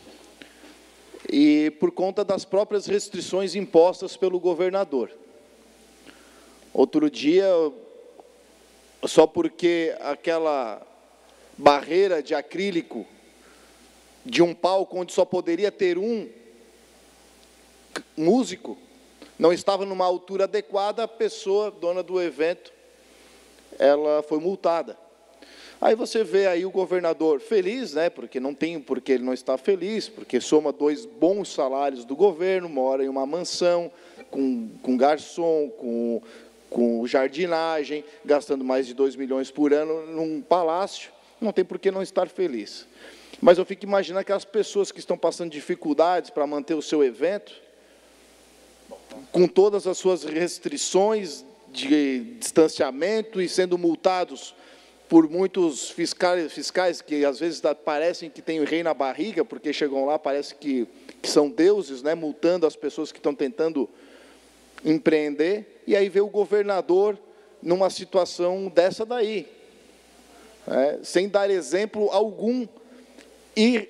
e por conta das próprias restrições impostas pelo governador. Outro dia, só porque aquela barreira de acrílico de um palco onde só poderia ter um músico não estava numa altura adequada, a pessoa, dona do evento, ela foi multada. Aí você vê aí o governador feliz, né, porque ele não está feliz, porque soma 2 bons salários do governo, mora em uma mansão, com garçom, com jardinagem, gastando mais de 2 milhões por ano num palácio, não tem por que não estar feliz. Mas eu fico imaginando aquelas pessoas que estão passando dificuldades para manter o seu evento, com todas as suas restrições de distanciamento e sendo multados por muitos fiscais que às vezes parecem que têm o rei na barriga, porque chegam lá, parece que são deuses, né, multando as pessoas que estão tentando empreender, e aí vê o governador numa situação dessa daí, sem dar exemplo algum e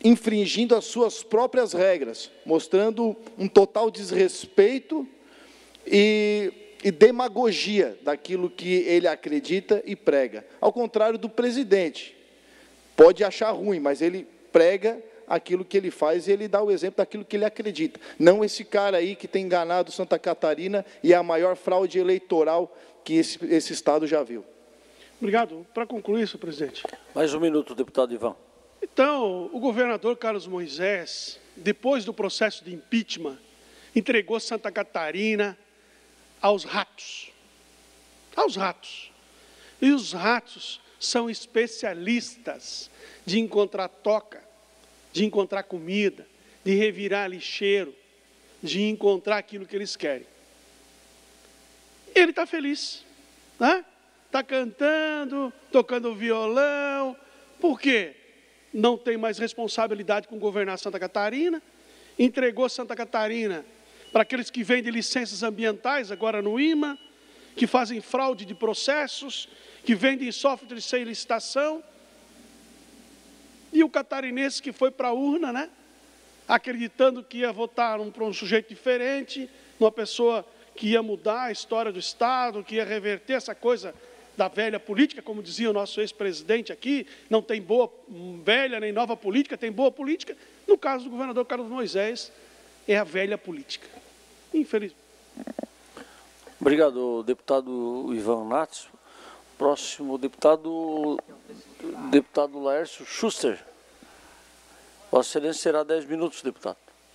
infringindo as suas próprias regras, mostrando um total desrespeito e demagogia daquilo que ele acredita e prega. Ao contrário do presidente. Pode achar ruim, mas ele prega aquilo que ele faz e ele dá o exemplo daquilo que ele acredita. Não esse cara aí que tem enganado Santa Catarina e é a maior fraude eleitoral que esse Estado já viu. Obrigado. Para concluir, senhor presidente. Mais um minuto, deputado Ivan. Então, o governador Carlos Moisés, depois do processo de impeachment, entregou Santa Catarina aos ratos. Aos ratos. E os ratos são especialistas de encontrar toca, de encontrar comida, de revirar lixeiro, de encontrar aquilo que eles querem. Ele está feliz, né? Está cantando, tocando violão. Por quê? Não tem mais responsabilidade com governar Santa Catarina, entregou Santa Catarina para aqueles que vendem licenças ambientais, agora no IMA, que fazem fraude de processos, que vendem software sem licitação. E o catarinense que foi para a urna, né, acreditando que ia votar para um sujeito diferente, uma pessoa que ia mudar a história do Estado, que ia reverter essa coisa da velha política, como dizia o nosso ex-presidente aqui, não tem boa, velha nem nova política, tem boa política. No caso do governador Carlos Moisés, é a velha política. Infelizmente. Obrigado, deputado Ivan Nats. Próximo, deputado Laércio Schuster. Vossa Excelência será 10 minutos, deputado.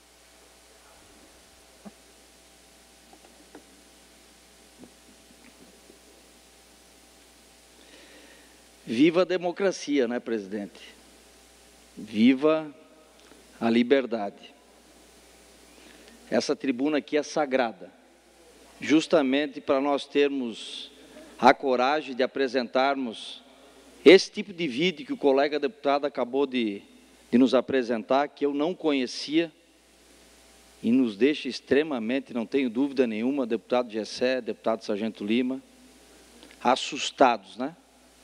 Viva a democracia, né, presidente? Viva a liberdade. Essa tribuna aqui é sagrada, justamente para nós termos a coragem de apresentarmos esse tipo de vídeo que o colega deputado acabou de nos apresentar, que eu não conhecia, e nos deixa extremamente, não tenho dúvida nenhuma, deputado Gessé, deputado Sargento Lima, assustados, né?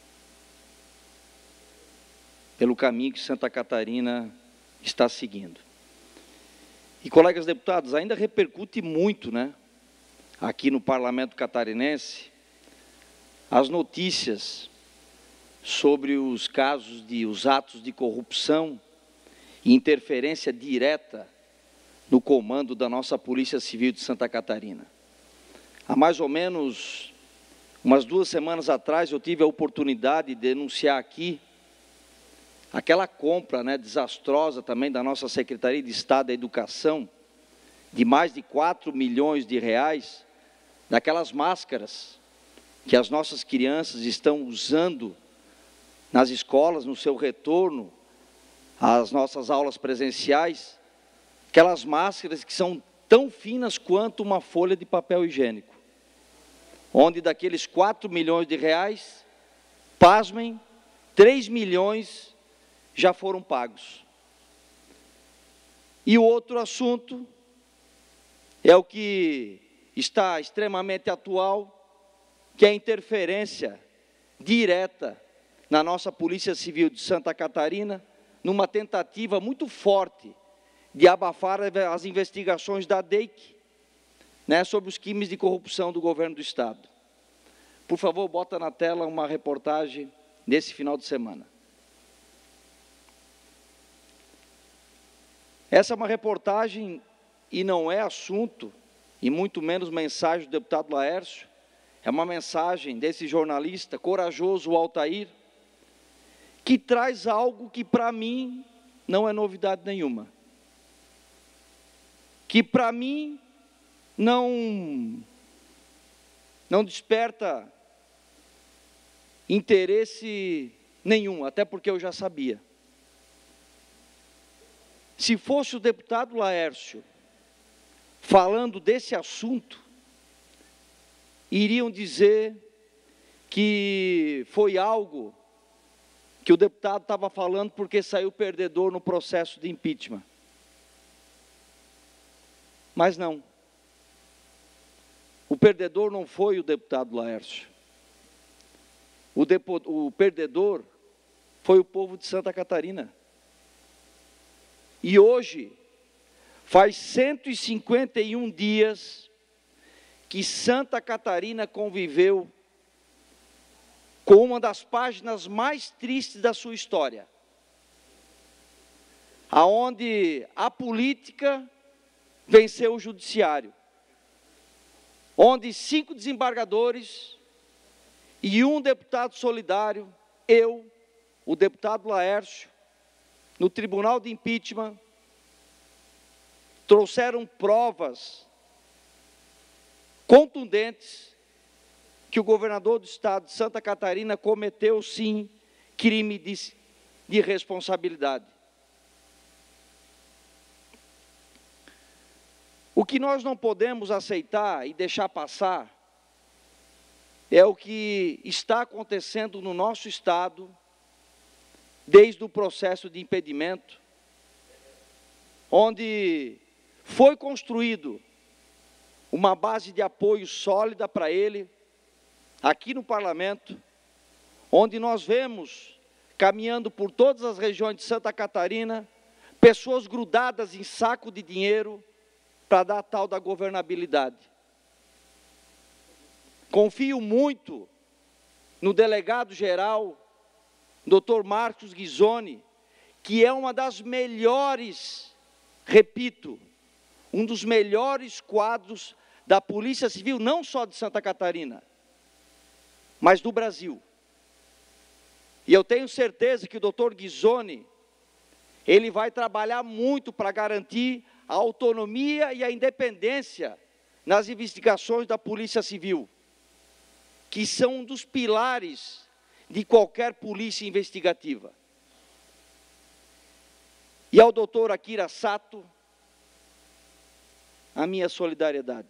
Pelo caminho que Santa Catarina está seguindo. E, colegas deputados, ainda repercute muito, né, aqui no Parlamento catarinense, as notícias sobre os casos os atos de corrupção e interferência direta no comando da nossa Polícia Civil de Santa Catarina. Há mais ou menos umas 2 semanas atrás eu tive a oportunidade de denunciar aqui aquela compra, né, desastrosa também da nossa Secretaria de Estado da Educação, de mais de 4 milhões de reais, daquelas máscaras que as nossas crianças estão usando nas escolas, no seu retorno às nossas aulas presenciais, aquelas máscaras que são tão finas quanto uma folha de papel higiênico, onde daqueles 4 milhões de reais, pasmem, 3 milhões já foram pagos. E o outro assunto é o que está extremamente atual, que é a interferência direta na nossa Polícia Civil de Santa Catarina, numa tentativa muito forte de abafar as investigações da DEIC, né, sobre os crimes de corrupção do governo do Estado. Por favor, bota na tela uma reportagem desse final de semana. Essa é uma reportagem e não é assunto, e muito menos mensagem do deputado Laércio, é uma mensagem desse jornalista corajoso, o Altair, que traz algo que para mim não é novidade nenhuma. Que para mim não desperta interesse nenhum, até porque eu já sabia. Se fosse o deputado Laércio falando desse assunto, iriam dizer que foi algo que o deputado estava falando porque saiu perdedor no processo de impeachment. Mas não. O perdedor não foi o deputado Laércio. O perdedor foi o povo de Santa Catarina. E hoje, faz 151 dias que Santa Catarina conviveu com uma das páginas mais tristes da sua história, aonde a política venceu o judiciário, onde 5 desembargadores e um deputado solidário, eu, o deputado Laércio, no Tribunal de Impeachment, trouxeram provas contundentes que o governador do estado de Santa Catarina cometeu, sim, crime de responsabilidade. O que nós não podemos aceitar e deixar passar é o que está acontecendo no nosso estado desde o processo de impedimento, onde foi construído uma base de apoio sólida para ele, aqui no parlamento, onde nós vemos, caminhando por todas as regiões de Santa Catarina, pessoas grudadas em saco de dinheiro para dar a tal da governabilidade. Confio muito no delegado-geral, Dr. Marcos Ghisoni, que é uma das melhores, repito, um dos melhores quadros da Polícia Civil, não só de Santa Catarina, mas do Brasil. E eu tenho certeza que o Dr. Ghisoni, ele vai trabalhar muito para garantir a autonomia e a independência nas investigações da Polícia Civil, que são um dos pilares de qualquer polícia investigativa. E ao doutor Akira Sato, a minha solidariedade.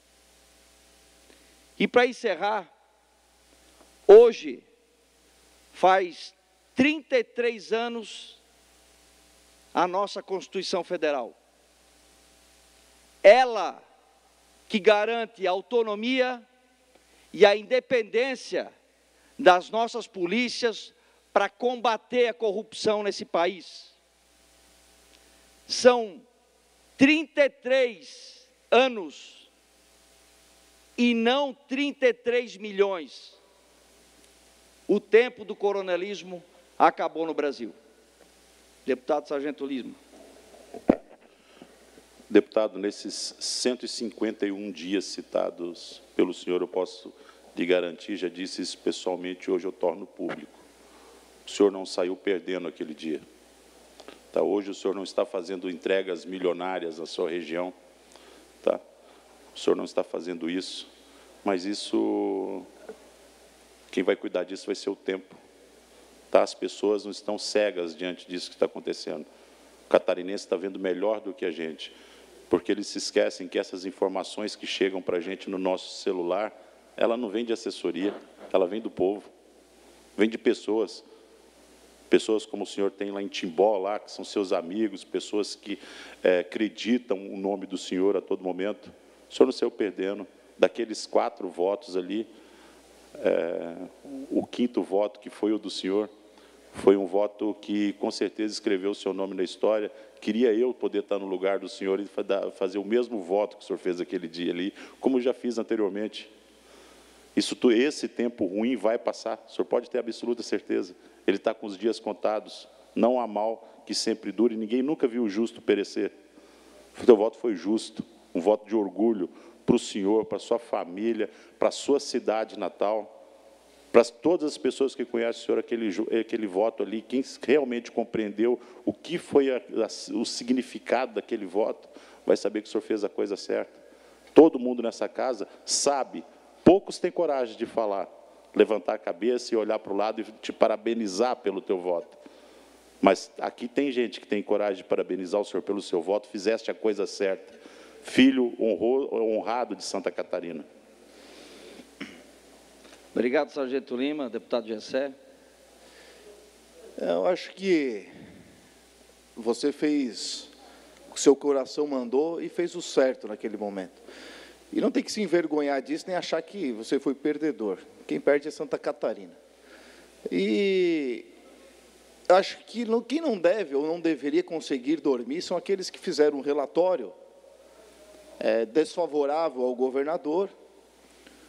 E para encerrar, hoje faz 33 anos a nossa Constituição Federal. Ela que garante a autonomia e a independência das nossas polícias para combater a corrupção nesse país. São 33 anos e não 33 milhões. O tempo do coronelismo acabou no Brasil. Deputado Sargento Lima. Deputado, nesses 151 dias citados pelo senhor, eu posso lhe garantir, já disse isso pessoalmente, hoje eu torno público. O senhor não saiu perdendo aquele dia. Tá? Hoje o senhor não está fazendo entregas milionárias na sua região. Tá? O senhor não está fazendo isso, mas isso, quem vai cuidar disso vai ser o tempo. Tá? As pessoas não estão cegas diante disso que está acontecendo. O catarinense está vendo melhor do que a gente, porque eles se esquecem que essas informações que chegam para a gente no nosso celular, ela não vem de assessoria, ela vem do povo, vem de pessoas. Pessoas como o senhor tem lá em Timbó, lá, que são seus amigos, pessoas que acreditam o nome do senhor a todo momento. O senhor não saiu perdendo. Daqueles 4 votos ali, o 5º voto, que foi o do senhor, foi um voto que, com certeza, escreveu o seu nome na história. Queria eu poder estar no lugar do senhor e fazer o mesmo voto que o senhor fez aquele dia ali, como já fiz anteriormente. Esse tempo ruim vai passar, o senhor pode ter absoluta certeza. Ele está com os dias contados. Não há mal que sempre dure, ninguém nunca viu o justo perecer. O seu voto foi justo, um voto de orgulho para o senhor, para a sua família, para a sua cidade natal, para todas as pessoas que conhecem o senhor, aquele voto ali, quem realmente compreendeu o que foi o significado daquele voto, vai saber que o senhor fez a coisa certa. Todo mundo nessa casa sabe. Poucos têm coragem de falar, levantar a cabeça e olhar para o lado e te parabenizar pelo teu voto. Mas aqui tem gente que tem coragem de parabenizar o senhor pelo seu voto, fizeste a coisa certa. Filho honrado de Santa Catarina. Obrigado, Sargento Lima. Deputado Gessé. Eu acho que você fez o que seu coração mandou e fez o certo naquele momento. E não tem que se envergonhar disso, nem achar que você foi perdedor. Quem perde é Santa Catarina. E acho que quem não deve ou não deveria conseguir dormir são aqueles que fizeram um relatório desfavorável ao governador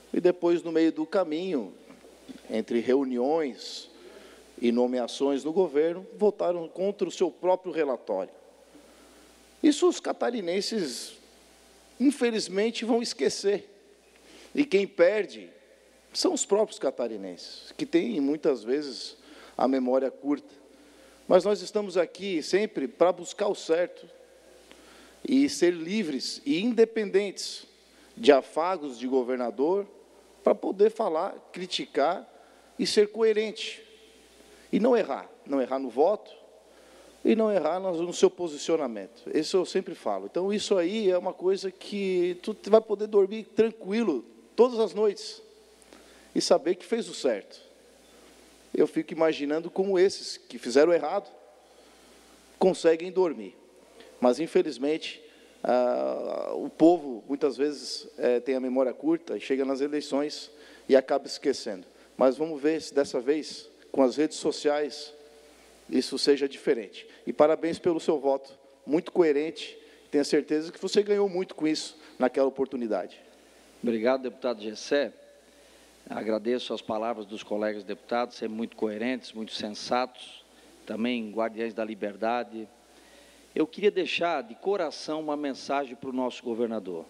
e depois, no meio do caminho, entre reuniões e nomeações no governo, votaram contra o seu próprio relatório. Isso os catarinenses, infelizmente, vão esquecer. E quem perde são os próprios catarinenses, que têm, muitas vezes, a memória curta. Mas nós estamos aqui sempre para buscar o certo e ser livres e independentes de afagos de governador, para poder falar, criticar e ser coerente. E não errar no voto e não errar no seu posicionamento. Isso eu sempre falo. Então, isso aí é uma coisa que tu vai poder dormir tranquilo todas as noites e saber que fez o certo. Eu fico imaginando como esses que fizeram errado conseguem dormir. Mas, infelizmente, o povo, muitas vezes, tem a memória curta, chega nas eleições e acaba esquecendo. Mas vamos ver se, dessa vez, com as redes sociais, isso seja diferente. E parabéns pelo seu voto, muito coerente. Tenho certeza que você ganhou muito com isso naquela oportunidade. Obrigado, deputado Gessé. Agradeço as palavras dos colegas deputados, sempre muito coerentes, muito sensatos, também guardiães da liberdade. Eu queria deixar de coração uma mensagem para o nosso governador.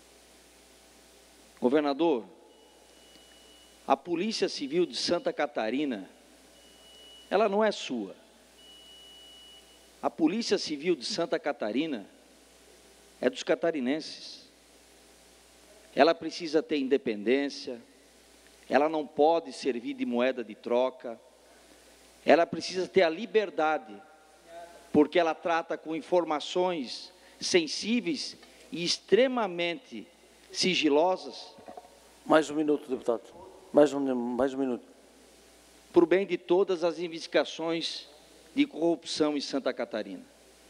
Governador, a Polícia Civil de Santa Catarina, ela não é sua. A Polícia Civil de Santa Catarina é dos catarinenses. Ela precisa ter independência, ela não pode servir de moeda de troca, ela precisa ter a liberdade, porque ela trata com informações sensíveis e extremamente sigilosas. Mais um minuto, deputado. Mais um minuto. Por bem de todas as investigações de corrupção em Santa Catarina.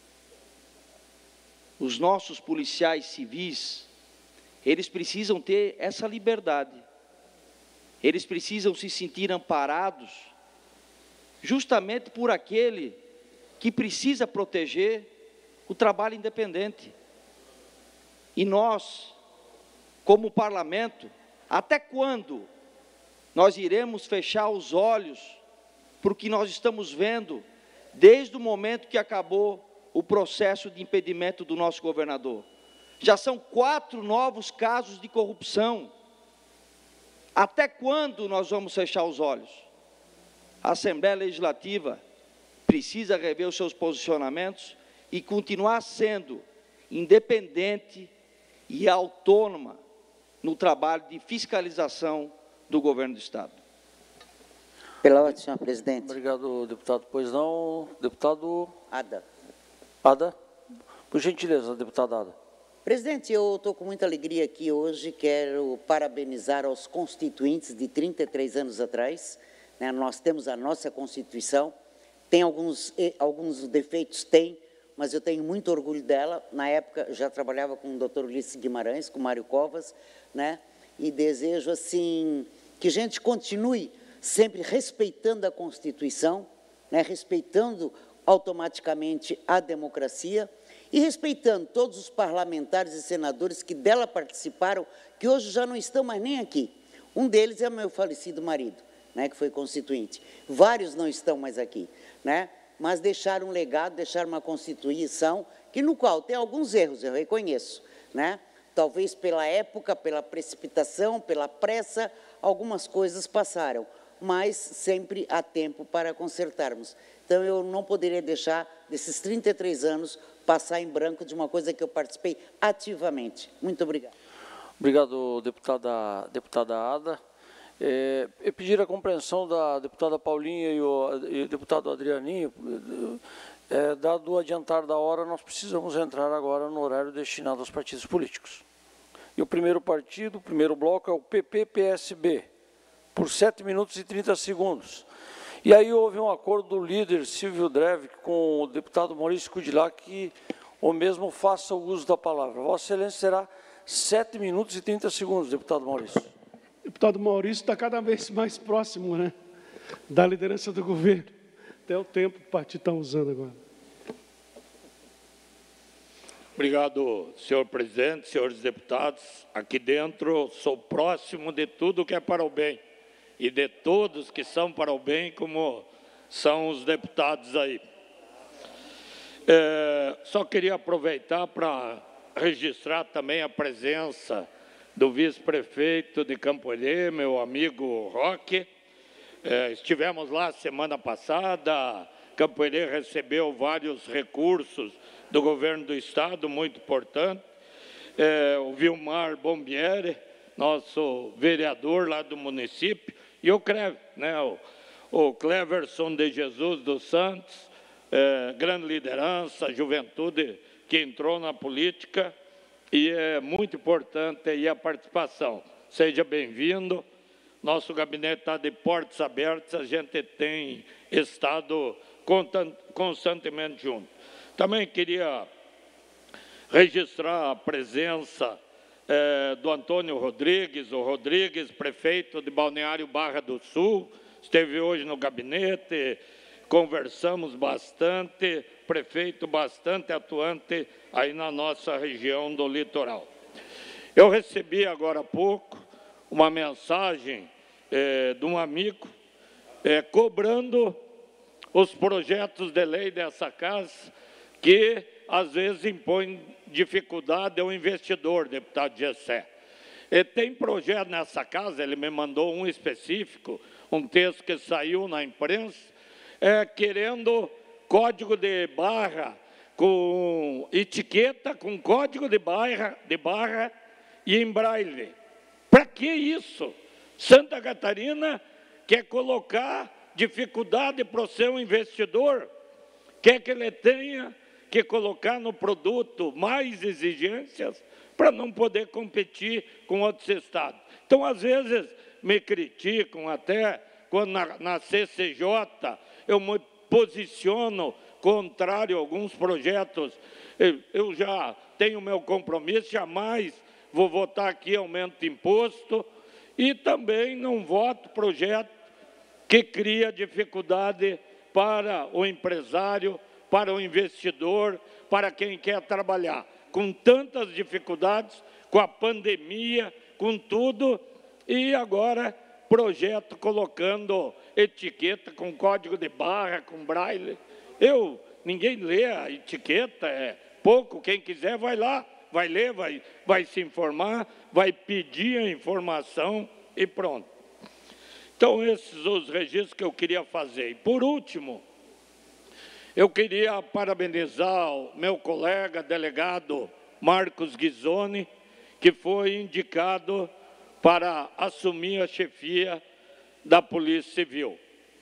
Os nossos policiais civis, eles precisam ter essa liberdade. Eles precisam se sentir amparados, justamente por aquele que precisa proteger o trabalho independente. E nós, como parlamento, até quando nós iremos fechar os olhos para o que nós estamos vendo desde o momento que acabou o processo de impedimento do nosso governador? Já são 4 novos casos de corrupção. Até quando nós vamos fechar os olhos? A Assembleia Legislativa precisa rever os seus posicionamentos e continuar sendo independente e autônoma no trabalho de fiscalização do governo do Estado. Pela ordem, senhor presidente. Obrigado, deputado. Pois não, deputado... Ada. Ada? Por gentileza, deputada Ada. Presidente, eu estou com muita alegria aqui hoje, quero parabenizar aos constituintes de 33 anos atrás, né? Nós temos a nossa Constituição, tem alguns defeitos, tem, mas eu tenho muito orgulho dela. Na época, já trabalhava com o doutor Ulisses Guimarães, com o Mário Covas, né? E desejo, assim, que a gente continue sempre respeitando a Constituição, né? Respeitando automaticamente a democracia, e respeitando todos os parlamentares e senadores que dela participaram, que hoje já não estão mais nem aqui. Um deles é meu falecido marido, né, que foi constituinte. Vários não estão mais aqui, né, mas deixaram um legado, deixaram uma Constituição, que no qual tem alguns erros, eu reconheço, né? Talvez pela época, pela precipitação, pela pressa, algumas coisas passaram, mas sempre há tempo para consertarmos. Então, eu não poderia deixar, desses 33 anos, passar em branco de uma coisa que eu participei ativamente. Muito obrigado. Obrigado, deputada Ada. Eu pedir a compreensão da deputada Paulinha e o deputado Adrianinho. Dado o adiantar da hora, nós precisamos entrar agora no horário destinado aos partidos políticos. E o primeiro partido, o primeiro bloco é o PP-PSB, por 7 minutos e 30 segundos. E aí houve um acordo do líder Silvio Dreve com o deputado Maurício Kudilá que o mesmo faça o uso da palavra. Vossa Excelência será 7 minutos e 30 segundos, deputado Maurício. O deputado Maurício está cada vez mais próximo, né, da liderança do governo. Até o tempo que o partido está usando agora. Obrigado, senhor presidente, senhores deputados. Aqui dentro sou próximo de tudo que é para o bem e de todos que são para o bem, como são os deputados aí. Só queria aproveitar para registrar também a presença do vice-prefeito de Campoerê, meu amigo Roque. Estivemos lá semana passada, Campoerê recebeu vários recursos do governo do estado, muito importante. O Vilmar Bombieri, nosso vereador lá do município, e o Clever, né, o Cleverson de Jesus dos Santos, grande liderança, juventude que entrou na política, e é muito importante aí a participação. Seja bem-vindo. Nosso gabinete está de portas abertas, a gente tem estado constantemente junto. Também queria registrar a presença do Antônio Rodrigues, o Rodrigues, prefeito de Balneário Barra do Sul, esteve hoje no gabinete, conversamos bastante, prefeito bastante atuante aí na nossa região do litoral. Eu recebi agora há pouco uma mensagem de um amigo cobrando os projetos de lei dessa casa que, às vezes, impõem dificuldade ao investidor, deputado Gessé. Tem projeto nessa casa, ele me mandou um específico, um texto que saiu na imprensa, querendo código de barra, com etiqueta, com código de barra e em braille. Para que isso? Santa Catarina quer colocar dificuldade para o seu investidor, quer que ele tenha que colocar no produto mais exigências para não poder competir com outros estados. Então, às vezes, me criticam até quando na CCJ eu me posiciono contrário a alguns projetos. Eu já tenho meu compromisso, jamais vou votar aqui aumento de imposto e também não voto projeto que cria dificuldade para o empresário, para o investidor, para quem quer trabalhar. Com tantas dificuldades, com a pandemia, com tudo, e agora projeto colocando etiqueta com código de barra, com braille. Ninguém lê a etiqueta, é pouco, quem quiser vai lá, vai ler, vai se informar, vai pedir a informação e pronto. Então, esses são os registros que eu queria fazer. E, por último, eu queria parabenizar o meu colega delegado Marcos Ghisoni, que foi indicado para assumir a chefia da Polícia Civil.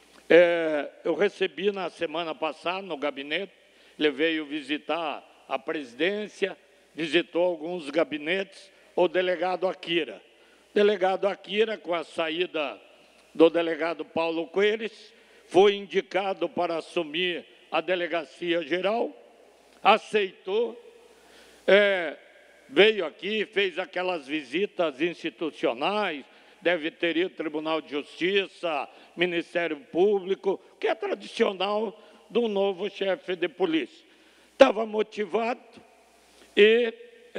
Eu recebi na semana passada no gabinete, ele veio visitar a presidência, visitou alguns gabinetes, o delegado Akira. Delegado Akira, com a saída do delegado Paulo Coelhos, foi indicado para assumir a Delegacia Geral, aceitou, veio aqui, fez aquelas visitas institucionais, deve ter ido ao Tribunal de Justiça, Ministério Público, que é tradicional do novo chefe de polícia. Estava motivado e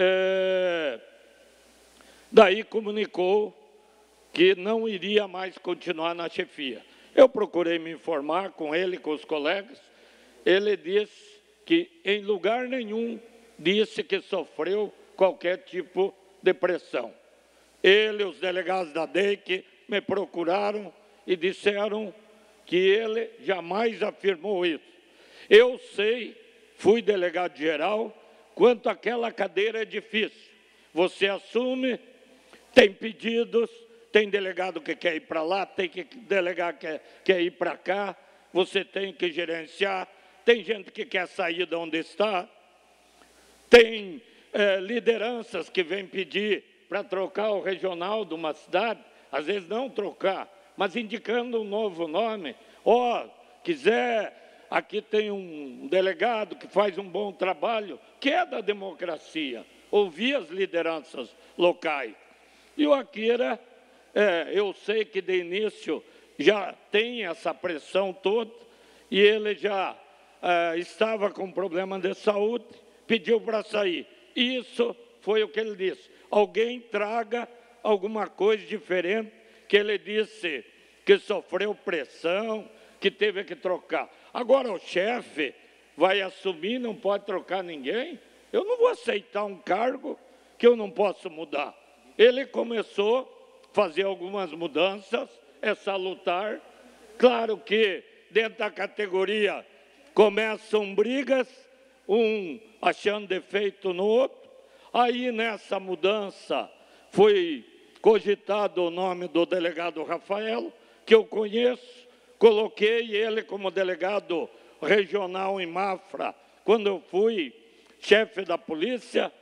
daí comunicou que não iria mais continuar na chefia. Eu procurei me informar com ele, com os colegas. Ele disse que, em lugar nenhum, disse que sofreu qualquer tipo de pressão. Ele, os delegados da DEIC, me procuraram e disseram que ele jamais afirmou isso. Eu sei, fui delegado-geral, quanto aquela cadeira é difícil. Você assume, tem pedidos, tem delegado que quer ir para lá, tem delegado que quer ir para cá, você tem que gerenciar, tem gente que quer sair de onde está, tem lideranças que vêm pedir para trocar o regional de uma cidade, às vezes não trocar, mas indicando um novo nome. Quiser, aqui tem um delegado que faz um bom trabalho, que é da democracia, ouvir as lideranças locais. E o Akira, eu sei que de início já tem essa pressão toda, e ele já estava com problema de saúde, pediu para sair. Isso foi o que ele disse. Alguém traga alguma coisa diferente, que ele disse que sofreu pressão, que teve que trocar. Agora o chefe vai assumir, não pode trocar ninguém? Eu não vou aceitar um cargo que eu não posso mudar. Ele começou a fazer algumas mudanças, é salutar. Claro que dentro da categoria começam brigas, um achando defeito no outro. Aí, nessa mudança, foi cogitado o nome do delegado Rafael, que eu conheço, coloquei ele como delegado regional em Mafra, quando eu fui chefe da polícia.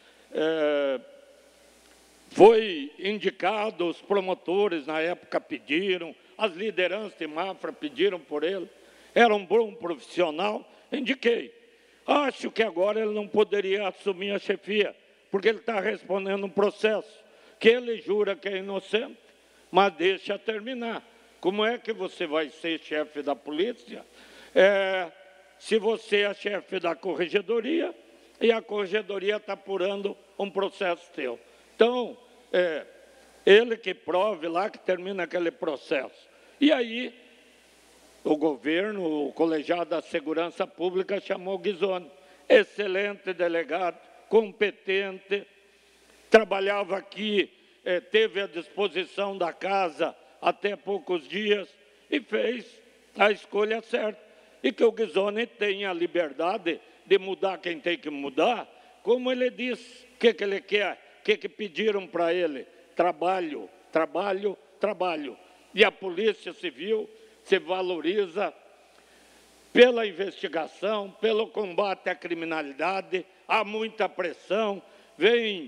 Foi indicado, os promotores na época pediram, as lideranças de Mafra pediram por ele, era um bom profissional, indiquei. Acho que agora ele não poderia assumir a chefia, porque ele está respondendo um processo que ele jura que é inocente, mas deixa terminar. Como é que você vai ser chefe da polícia se você é chefe da corregedoria e a corregedoria está apurando um processo teu? Então, ele que prove lá que termina aquele processo. E aí, o governo, o colegiado da Segurança Pública chamou Ghisoni, excelente delegado, competente, trabalhava aqui, teve à disposição da casa até poucos dias e fez a escolha certa. E que o Ghisoni tenha a liberdade de mudar quem tem que mudar, como ele disse, o que ele quer, o que pediram para ele? Trabalho, trabalho, trabalho. E a Polícia Civil se valoriza pela investigação, pelo combate à criminalidade, há muita pressão, vem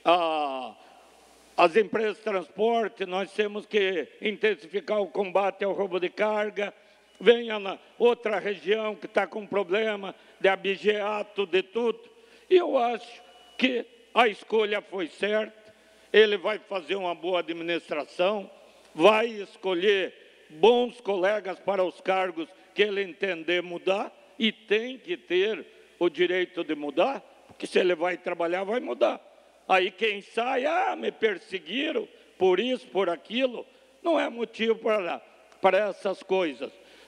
as empresas de transporte, nós temos que intensificar o combate ao roubo de carga, vem a outra região que está com problema de abigeato, de tudo, e eu acho que a escolha foi certa, ele vai fazer uma boa administração, vai escolher bons colegas para os cargos que ele entender mudar, e tem que ter o direito de mudar, porque se ele vai trabalhar, vai mudar. Aí quem sai, me perseguiram por isso, por aquilo, não é motivo para essas coisas.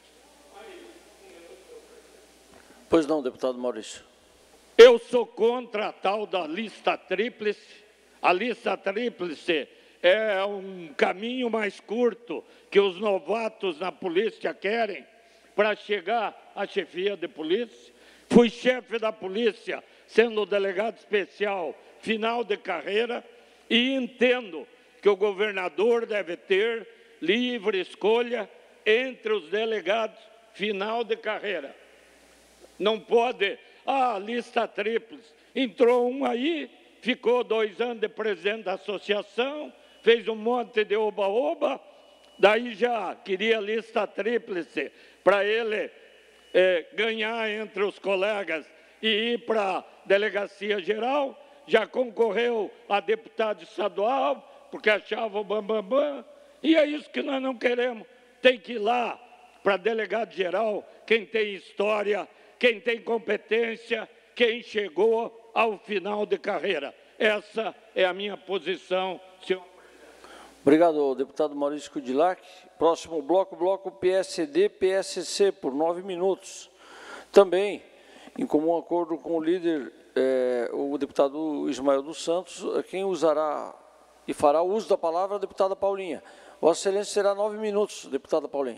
Pois não, deputado Maurício. Eu sou contra a tal da lista tríplice. A lista tríplice é um caminho mais curto que os novatos na polícia querem para chegar à chefia de polícia. Fui chefe da polícia, sendo delegado especial, final de carreira, e entendo que o governador deve ter livre escolha entre os delegados final de carreira. Não pode, lista tríplice. Entrou um aí, ficou 2 anos de presidente da associação, fez um monte de oba-oba, daí já queria lista tríplice para ele ganhar entre os colegas e ir para a delegacia geral, já concorreu a deputado estadual, porque achava o bambambam, e é isso que nós não queremos. Tem que ir lá para delegado geral, quem tem história, quem tem competência, quem chegou ao final de carreira. Essa é a minha posição, senhor. Obrigado, deputado Maurício Kudilac. Próximo bloco PSD-PSC, por 9 minutos. Também, em comum acordo com o líder, o deputado Ismael dos Santos, quem usará e fará o uso da palavra, a deputada Paulinha. Vossa Excelência, será 9 minutos, deputada Paulinha.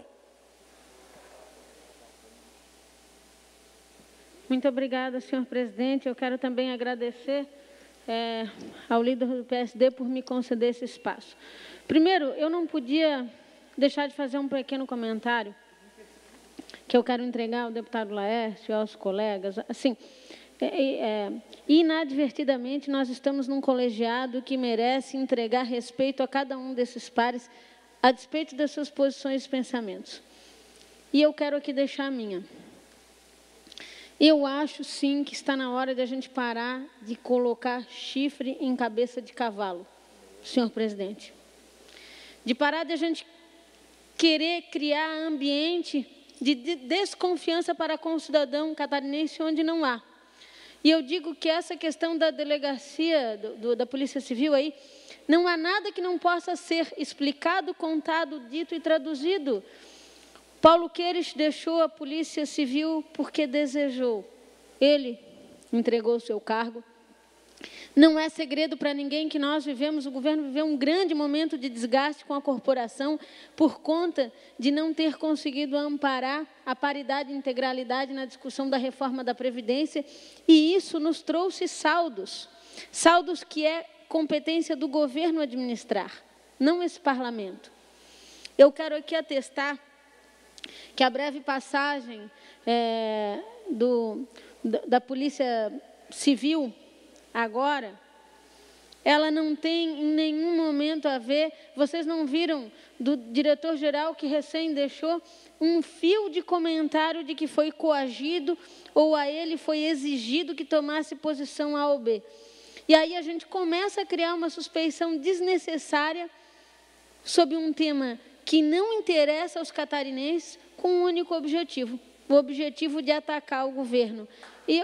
Muito obrigada, senhor presidente. Eu quero também agradecer ao líder do PSD por me conceder esse espaço. Primeiro, eu não podia deixar de fazer um pequeno comentário que eu quero entregar ao deputado Laércio e aos colegas. Assim, inadvertidamente, nós estamos num colegiado que merece entregar respeito a cada um desses pares, a despeito das suas posições e pensamentos. E eu quero aqui deixar a minha. Eu acho, sim, que está na hora de a gente parar de colocar chifre em cabeça de cavalo, senhor presidente. De parar de a gente querer criar ambiente de desconfiança para com o cidadão catarinense onde não há. E eu digo que essa questão da delegacia, da Polícia Civil aí, não há nada que não possa ser explicado, contado, dito e traduzido. Paulo Queires deixou a Polícia Civil porque desejou. Ele entregou o seu cargo. Não é segredo para ninguém que nós vivemos, o governo viveu um grande momento de desgaste com a corporação por conta de não ter conseguido amparar a paridade e integralidade na discussão da reforma da Previdência, e isso nos trouxe saldos, saldos que é competência do governo administrar, não esse parlamento. Eu quero aqui atestar que a breve passagem da Polícia Civil agora, ela não tem em nenhum momento a ver, vocês não viram do diretor-geral que recém deixou um fio de comentário de que foi coagido ou a ele foi exigido que tomasse posição A ou B. E aí a gente começa a criar uma suspeição desnecessária sobre um tema que não interessa aos catarinenses com um único objetivo, o objetivo de atacar o governo. E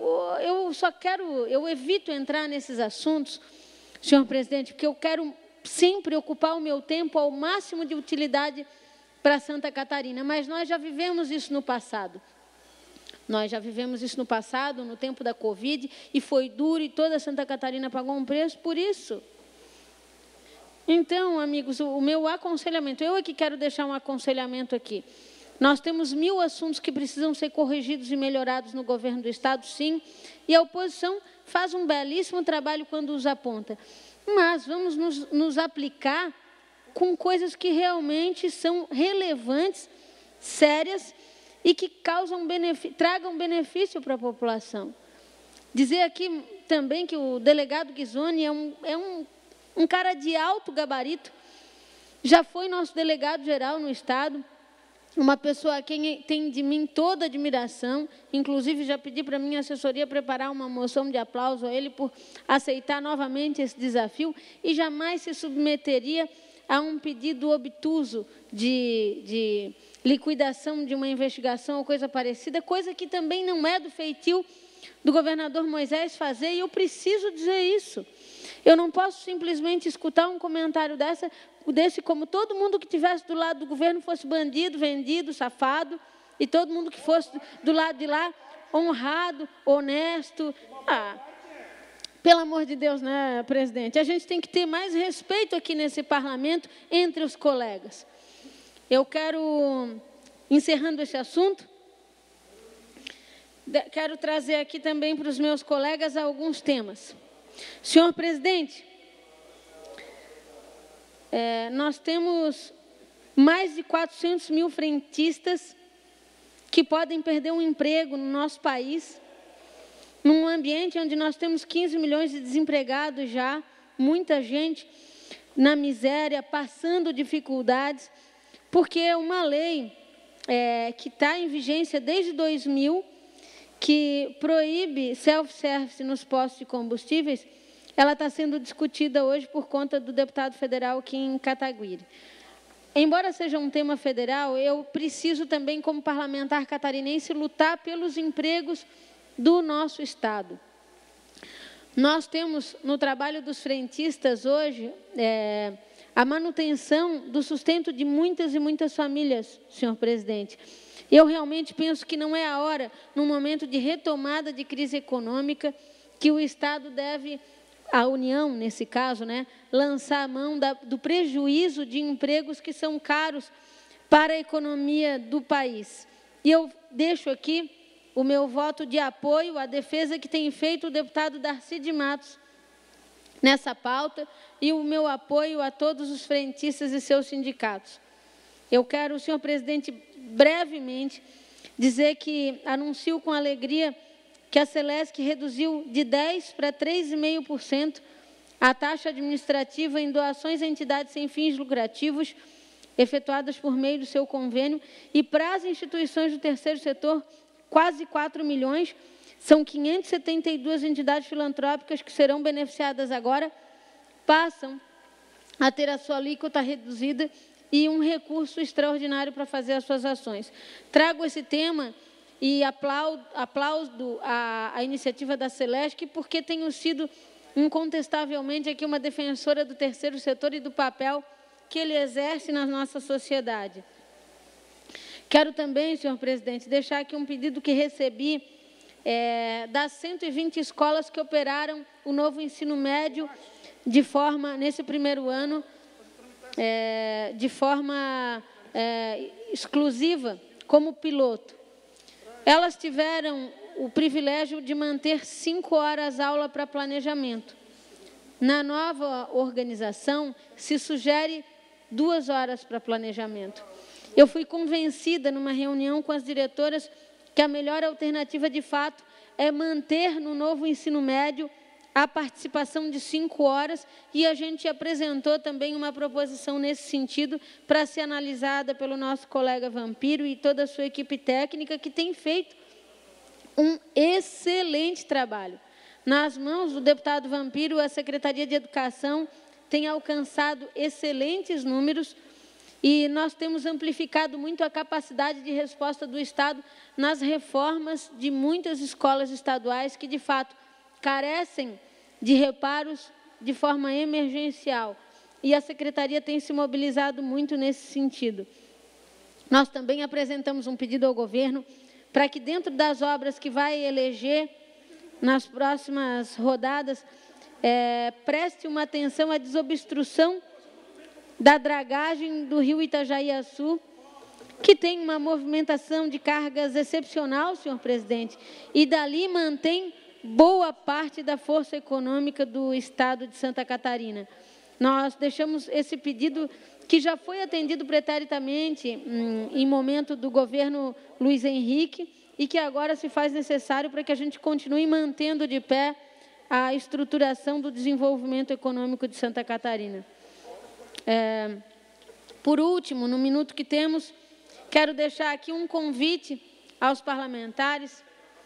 eu evito entrar nesses assuntos, senhor presidente, porque eu quero sempre ocupar o meu tempo ao máximo de utilidade para Santa Catarina, mas nós já vivemos isso no passado. Nós já vivemos isso no passado, no tempo da Covid, e foi duro, e toda Santa Catarina pagou um preço por isso. Então, amigos, o meu aconselhamento, eu é que quero deixar um aconselhamento aqui. Nós temos 1000 assuntos que precisam ser corrigidos e melhorados no governo do Estado, sim, e a oposição faz um belíssimo trabalho quando os aponta. Mas vamos nos aplicar com coisas que realmente são relevantes, sérias e que tragam benefício para a população. Dizer aqui também que o delegado Ghisoni é um cara de alto gabarito, já foi nosso delegado-geral no Estado, uma pessoa a quem tem de mim toda admiração, inclusive já pedi para a minha assessoria preparar uma moção de aplauso a ele por aceitar novamente esse desafio e jamais se submeteria a um pedido obtuso de liquidação de uma investigação ou coisa parecida, coisa que também não é do feitio do governador Moisés fazer, e eu preciso dizer isso. Eu não posso simplesmente escutar um comentário desse como todo mundo que estivesse do lado do governo fosse bandido, vendido, safado, e todo mundo que fosse do lado de lá honrado, honesto. Pelo amor de Deus, né, presidente? A gente tem que ter mais respeito aqui nesse parlamento entre os colegas. Eu quero, encerrando esse assunto, quero trazer aqui também para os meus colegas alguns temas. Senhor presidente, nós temos mais de 400 mil frentistas que podem perder um emprego no nosso país, num ambiente onde nós temos 15 milhões de desempregados já, muita gente na miséria, passando dificuldades, porque uma lei que está em vigência desde 2000, que proíbe self-service nos postos de combustíveis, ela está sendo discutida hoje por conta do deputado federal aqui em Cataguiri. Embora seja um tema federal, eu preciso também, como parlamentar catarinense, lutar pelos empregos do nosso Estado. Nós temos, no trabalho dos frentistas hoje, a manutenção do sustento de muitas e muitas famílias, senhor presidente. Eu realmente penso que não é a hora, num momento de retomada de crise econômica, que o Estado deve, a União, nesse caso, né, lançar a mão do prejuízo de empregos que são caros para a economia do país. E eu deixo aqui o meu voto de apoio à defesa que tem feito o deputado Darcy de Matos nessa pauta e o meu apoio a todos os frentistas e seus sindicatos. Eu quero, senhor presidente, brevemente dizer que anuncio com alegria que a Celesc reduziu de 10% para 3,5% a taxa administrativa em doações a entidades sem fins lucrativos efetuadas por meio do seu convênio, e para as instituições do terceiro setor, quase 4 milhões, são 572 entidades filantrópicas que serão beneficiadas agora, passam a ter a sua alíquota reduzida e um recurso extraordinário para fazer as suas ações. Trago esse tema e aplaudo a iniciativa da Celesc, porque tenho sido incontestavelmente aqui uma defensora do terceiro setor e do papel que ele exerce na nossa sociedade. Quero também, senhor presidente, deixar aqui um pedido que recebi das 120 escolas que operaram o novo ensino médio de forma, nesse primeiro ano, de forma exclusiva, como piloto. Elas tiveram o privilégio de manter 5 horas aula para planejamento. Na nova organização, se sugere 2 horas para planejamento. Eu fui convencida, numa reunião com as diretoras, que a melhor alternativa, de fato, é manter no novo ensino médio a participação de 5 horas, e a gente apresentou também uma proposição nesse sentido para ser analisada pelo nosso colega Vampiro e toda a sua equipe técnica, que tem feito um excelente trabalho. Nas mãos do deputado Vampiro, a Secretaria de Educação tem alcançado excelentes números e nós temos amplificado muito a capacidade de resposta do Estado nas reformas de muitas escolas estaduais que, de fato, carecem de reparos de forma emergencial. E a Secretaria tem se mobilizado muito nesse sentido. Nós também apresentamos um pedido ao governo para que, dentro das obras que vai eleger nas próximas rodadas, preste uma atenção à desobstrução da dragagem do rio Itajaí-Açu, que tem uma movimentação de cargas excepcional, senhor presidente, e dali mantém boa parte da força econômica do Estado de Santa Catarina. Nós deixamos esse pedido, que já foi atendido preteritamente em momento do governo Luiz Henrique, e que agora se faz necessário para que a gente continue mantendo de pé a estruturação do desenvolvimento econômico de Santa Catarina. Por último, no minuto que temos, quero deixar aqui um convite aos parlamentares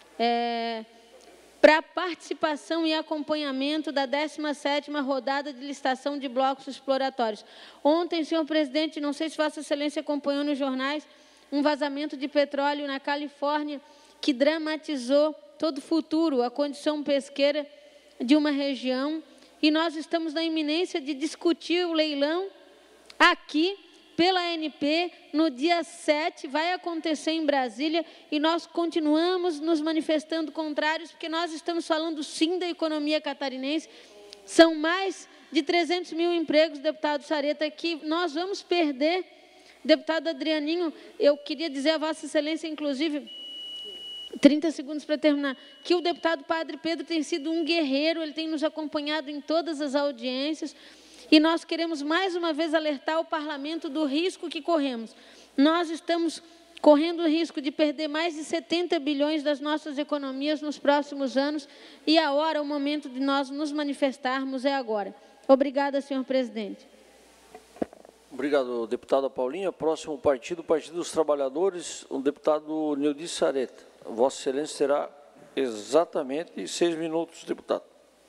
para participação e acompanhamento da 17ª rodada de licitação de blocos exploratórios. Ontem, senhor presidente, não sei se Vossa Excelência acompanhou nos jornais, um vazamento de petróleo na Califórnia que dramatizou todo o futuro, a condição pesqueira de uma região, e nós estamos na iminência de discutir o leilão aqui pela ANP, no dia 7, vai acontecer em Brasília, e nós continuamos nos manifestando contrários, porque nós estamos falando sim da economia catarinense, são mais de 300 mil empregos, deputado Sareta, que nós vamos perder. Deputado Adrianinho, eu queria dizer a Vossa Excelência, inclusive, 30 segundos para terminar, que o deputado Padre Pedro tem sido um guerreiro, ele tem nos acompanhado em todas as audiências, e nós queremos mais uma vez alertar o parlamento do risco que corremos. Nós estamos correndo o risco de perder mais de 70 bilhões das nossas economias nos próximos anos, e a hora, o momento de nós nos manifestarmos é agora. Obrigada, senhor presidente. Obrigado, deputada Paulinha. Próximo partido, Partido dos Trabalhadores, o deputado Neudi Sareta. Vossa Excelência terá exatamente 6 minutos, deputado.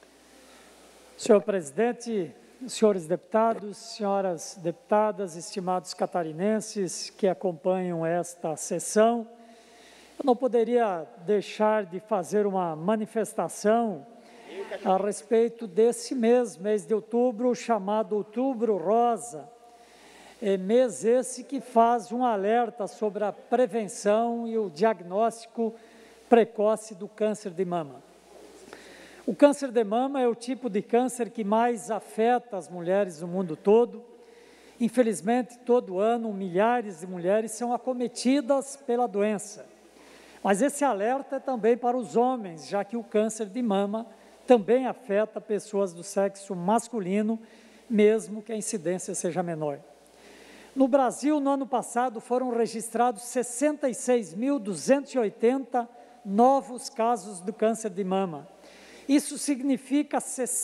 Senhor presidente, senhores deputados, senhoras deputadas, estimados catarinenses que acompanham esta sessão, eu não poderia deixar de fazer uma manifestação a respeito desse mês de outubro, chamado Outubro Rosa. Mês esse que faz um alerta sobre a prevenção e o diagnóstico precoce do câncer de mama. O câncer de mama é o tipo de câncer que mais afeta as mulheres no mundo todo. Infelizmente, todo ano, milhares de mulheres são acometidas pela doença. Mas esse alerta é também para os homens, já que o câncer de mama também afeta pessoas do sexo masculino, mesmo que a incidência seja menor. No Brasil, no ano passado, foram registrados 66.280 novos casos do câncer de mama. Isso significa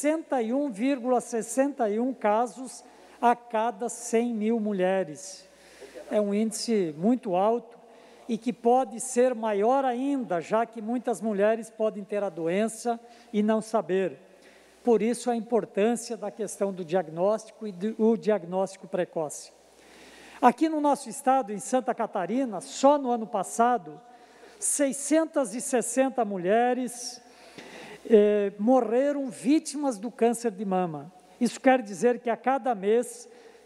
61,61 casos a cada 100 mil mulheres. É um índice muito alto e que pode ser maior ainda, já que muitas mulheres podem ter a doença e não saber. Por isso, a importância da questão do diagnóstico e do diagnóstico precoce. Aqui no nosso estado, em Santa Catarina, só no ano passado, 660 mulheres morreram vítimas do câncer de mama. Isso quer dizer que a cada mês,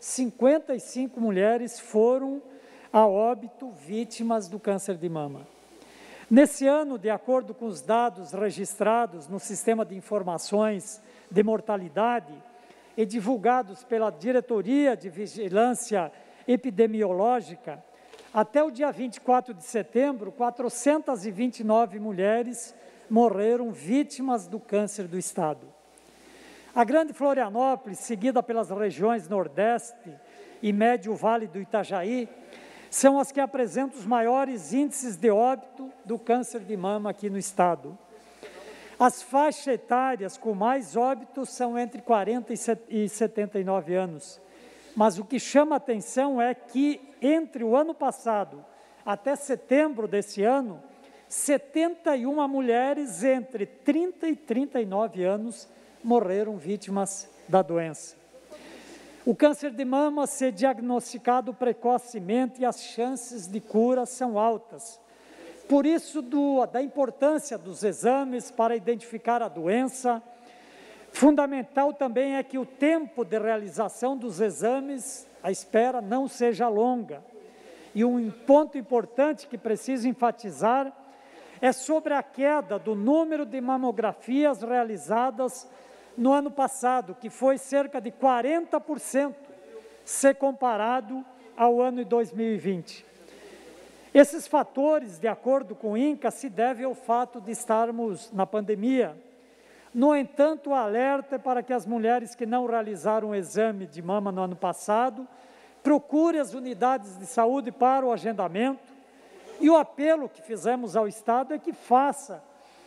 55 mulheres foram a óbito vítimas do câncer de mama. Nesse ano, de acordo com os dados registrados no Sistema de Informações de Mortalidade e divulgados pela Diretoria de Vigilância Epidemiológica, até o dia 24 de setembro, 429 mulheres morreram vítimas do câncer do Estado. A Grande Florianópolis, seguida pelas regiões Nordeste e Médio Vale do Itajaí, são as que apresentam os maiores índices de óbito do câncer de mama aqui no Estado. As faixas etárias com mais óbitos são entre 40 e 79 anos. Mas o que chama a atenção é que, entre o ano passado até setembro desse ano, 71 mulheres entre 30 e 39 anos morreram vítimas da doença. O câncer de mama, se diagnosticado precocemente, as chances de cura são altas. Por isso, da importância dos exames para identificar a doença, fundamental também é que o tempo de realização dos exames, a espera, não seja longa. E um ponto importante que preciso enfatizar é sobre a queda do número de mamografias realizadas no ano passado, que foi cerca de 40%, se comparado ao ano de 2020. Esses fatores, de acordo com o INCA, se devem ao fato de estarmos na pandemia. No entanto, o alerta é para que as mulheres que não realizaram o exame de mama no ano passado procurem as unidades de saúde para o agendamento. E o apelo que fizemos ao Estado é que faça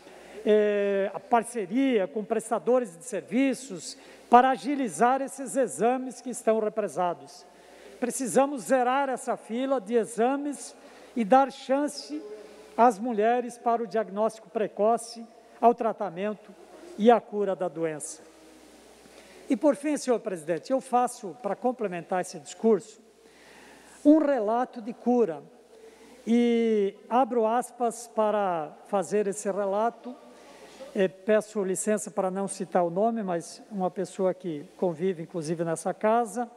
a parceria com prestadores de serviços para agilizar esses exames que estão represados. Precisamos zerar essa fila de exames e dar chance às mulheres para o diagnóstico precoce, ao tratamento e à cura da doença. E, por fim, senhor presidente, eu faço, para complementar esse discurso, um relato de cura. E abro aspas para fazer esse relato. Peço licença para não citar o nome, mas uma pessoa que convive, inclusive, nessa casa.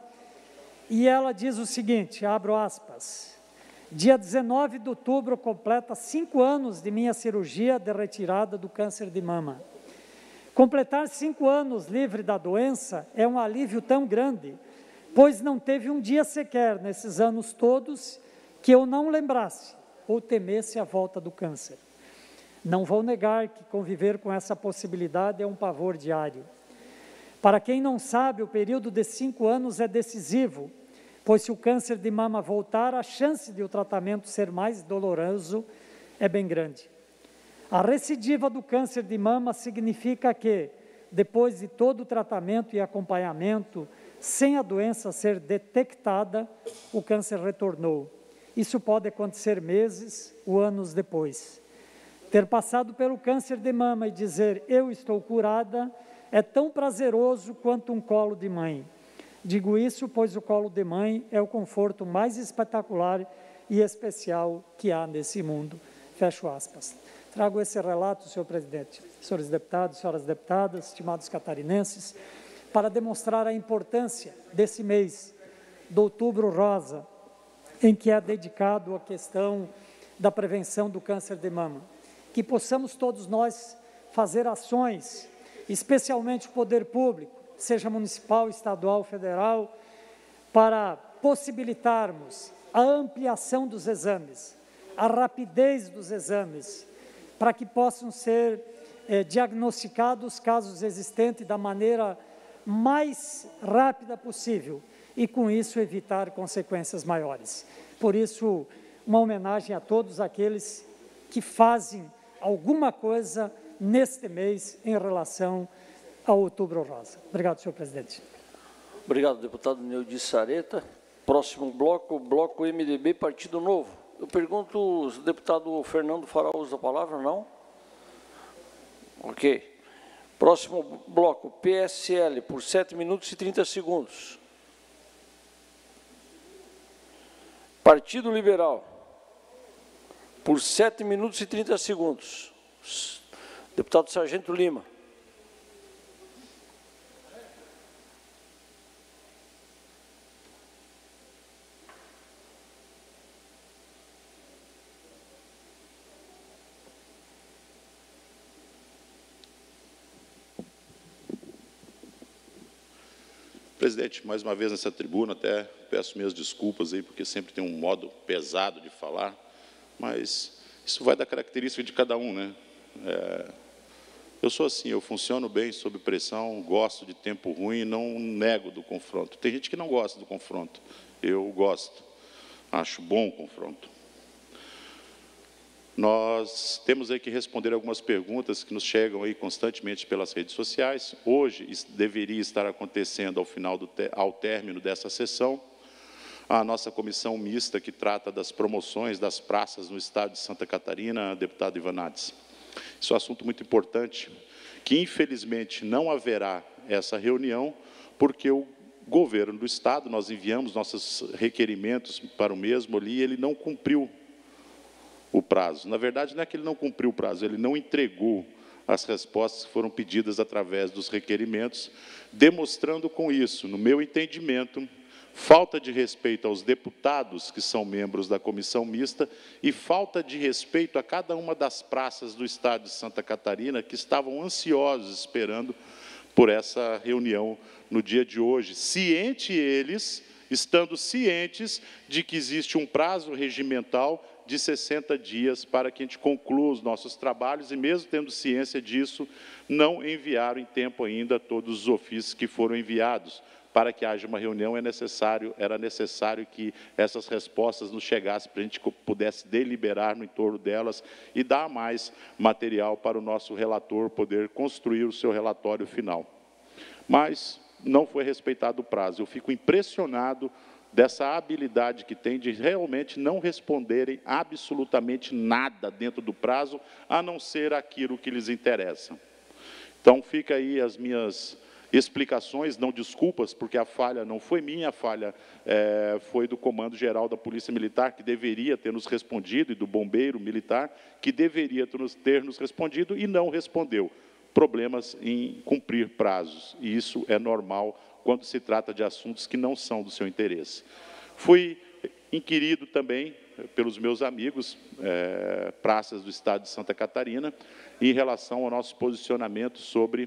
E ela diz o seguinte, abro aspas, dia 19 de outubro completa 5 anos de minha cirurgia de retirada do câncer de mama. Completar 5 anos livre da doença é um alívio tão grande, pois não teve um dia sequer, nesses anos todos, que eu não lembrasse ou temesse a volta do câncer. Não vou negar que conviver com essa possibilidade é um pavor diário. Para quem não sabe, o período de 5 anos é decisivo, pois se o câncer de mama voltar, a chance de o tratamento ser mais doloroso é bem grande. A recidiva do câncer de mama significa que, depois de todo o tratamento e acompanhamento, sem a doença ser detectada, o câncer retornou. Isso pode acontecer meses ou anos depois. Ter passado pelo câncer de mama e dizer, eu estou curada, é tão prazeroso quanto um colo de mãe. Digo isso, pois o colo de mãe é o conforto mais espetacular e especial que há nesse mundo. Fecho aspas. Trago esse relato, senhor presidente, senhores deputados, senhoras deputadas, estimados catarinenses, para demonstrar a importância desse mês, do Outubro Rosa, em que é dedicado à questão da prevenção do câncer de mama. Que possamos todos nós fazer ações, especialmente o poder público, seja municipal, estadual, federal, para possibilitarmos a ampliação dos exames, a rapidez dos exames, para que possam ser diagnosticados casos existentes da maneira mais rápida possível e, com isso, evitar consequências maiores. Por isso, uma homenagem a todos aqueles que fazem alguma coisa neste mês em relação ao Outubro Rosa. Obrigado, senhor presidente. Obrigado, deputado Neudi Sareta. Próximo bloco, bloco MDB, Partido Novo. Eu pergunto, o deputado Fernando fará uso da palavra, não? Ok. Próximo bloco, PSL, por 7 minutos e 30 segundos. Partido Liberal, por 7 minutos e 30 segundos. Deputado Sargento Lima. Presidente, mais uma vez nessa tribuna, até peço minhas desculpas aí, porque sempre tem um modo pesado de falar, mas isso vai da característica de cada um, né? Eu sou assim, eu funciono bem sob pressão, gosto de tempo ruim e não nego do confronto. Tem gente que não gosta do confronto, eu gosto, acho bom o confronto. Nós temos aí que responder algumas perguntas que nos chegam aí constantemente pelas redes sociais. Hoje deveria estar acontecendo ao término dessa sessão a nossa comissão mista que trata das promoções das praças no estado de Santa Catarina, deputado Ivanades. Isso é um assunto muito importante, que infelizmente não haverá essa reunião, porque o governo do estado, nós enviamos nossos requerimentos para o mesmo ali e ele não cumpriu o prazo. Na verdade, não é que ele não cumpriu o prazo, ele não entregou as respostas que foram pedidas através dos requerimentos, demonstrando com isso, no meu entendimento, falta de respeito aos deputados que são membros da comissão mista e falta de respeito a cada uma das praças do estado de Santa Catarina que estavam ansiosos esperando por essa reunião no dia de hoje, estando cientes de que existe um prazo regimental de 60 dias para que a gente conclua os nossos trabalhos e, mesmo tendo ciência disso, não enviaram em tempo ainda todos os ofícios que foram enviados. Para que haja uma reunião era necessário que essas respostas nos chegassem para a gente pudesse deliberar no entorno delas e dar mais material para o nosso relator poder construir o seu relatório final. Mas não foi respeitado o prazo. Eu fico impressionado dessa habilidade que tem de realmente não responderem absolutamente nada dentro do prazo, a não ser aquilo que lhes interessa. Então, fica aí as minhas explicações, não desculpas, porque a falha não foi minha, a falha foi do Comando Geral da Polícia Militar, que deveria ter nos respondido, e do Bombeiro Militar, que deveria ter nos respondido e não respondeu. Problemas em cumprir prazos, e isso é normal quando se trata de assuntos que não são do seu interesse. Fui inquirido também pelos meus amigos, praças do estado de Santa Catarina, em relação ao nosso posicionamento sobre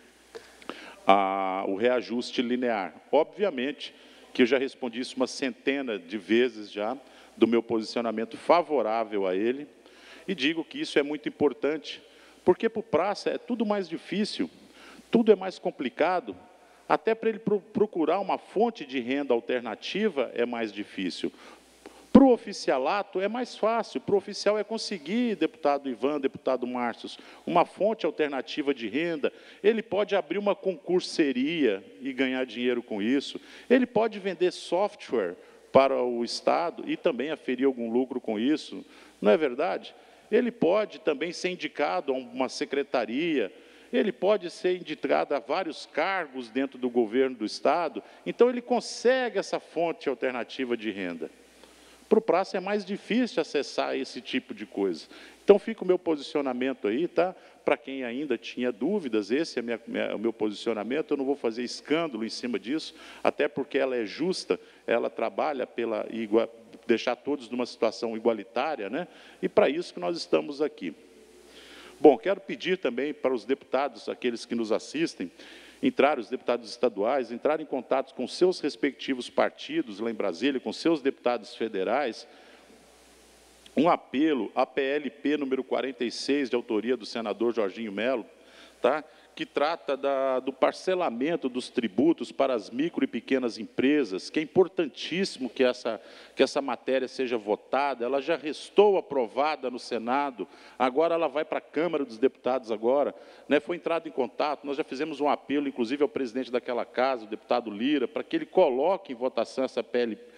o reajuste linear. Obviamente que eu já respondi isso uma centena de vezes já, do meu posicionamento favorável a ele, e digo que isso é muito importante, porque para o praça é tudo mais difícil, tudo é mais complicado, até para ele procurar uma fonte de renda alternativa é mais difícil. Para o oficialato é mais fácil, para o oficial é conseguir, deputado Ivan, deputado Márcios, uma fonte alternativa de renda. Ele pode abrir uma concurseria e ganhar dinheiro com isso. Ele pode vender software para o Estado e também aferir algum lucro com isso. Não é verdade? Ele pode também ser indicado a uma secretaria, ele pode ser indicado a vários cargos dentro do governo do Estado, então ele consegue essa fonte alternativa de renda. Para o praça é mais difícil acessar esse tipo de coisa. Então, fica o meu posicionamento aí, tá? Para quem ainda tinha dúvidas, esse é o meu posicionamento, eu não vou fazer escândalo em cima disso, até porque ela é justa, ela trabalha pela deixar todos numa situação igualitária, né? E para isso que nós estamos aqui. Bom, quero pedir também para os deputados, aqueles que nos assistem, os deputados estaduais, entrarem em contato com seus respectivos partidos lá em Brasília, com seus deputados federais, um apelo à PLP número 46, de autoria do senador Jorginho Melo, tá? Que trata do parcelamento dos tributos para as micro e pequenas empresas, que é importantíssimo que essa matéria seja votada. Ela já restou aprovada no Senado, agora ela vai para a Câmara dos Deputados agora, né? Foi entrado em contato, nós já fizemos um apelo, inclusive ao presidente daquela casa, o deputado Lira, para que ele coloque em votação essa PLP,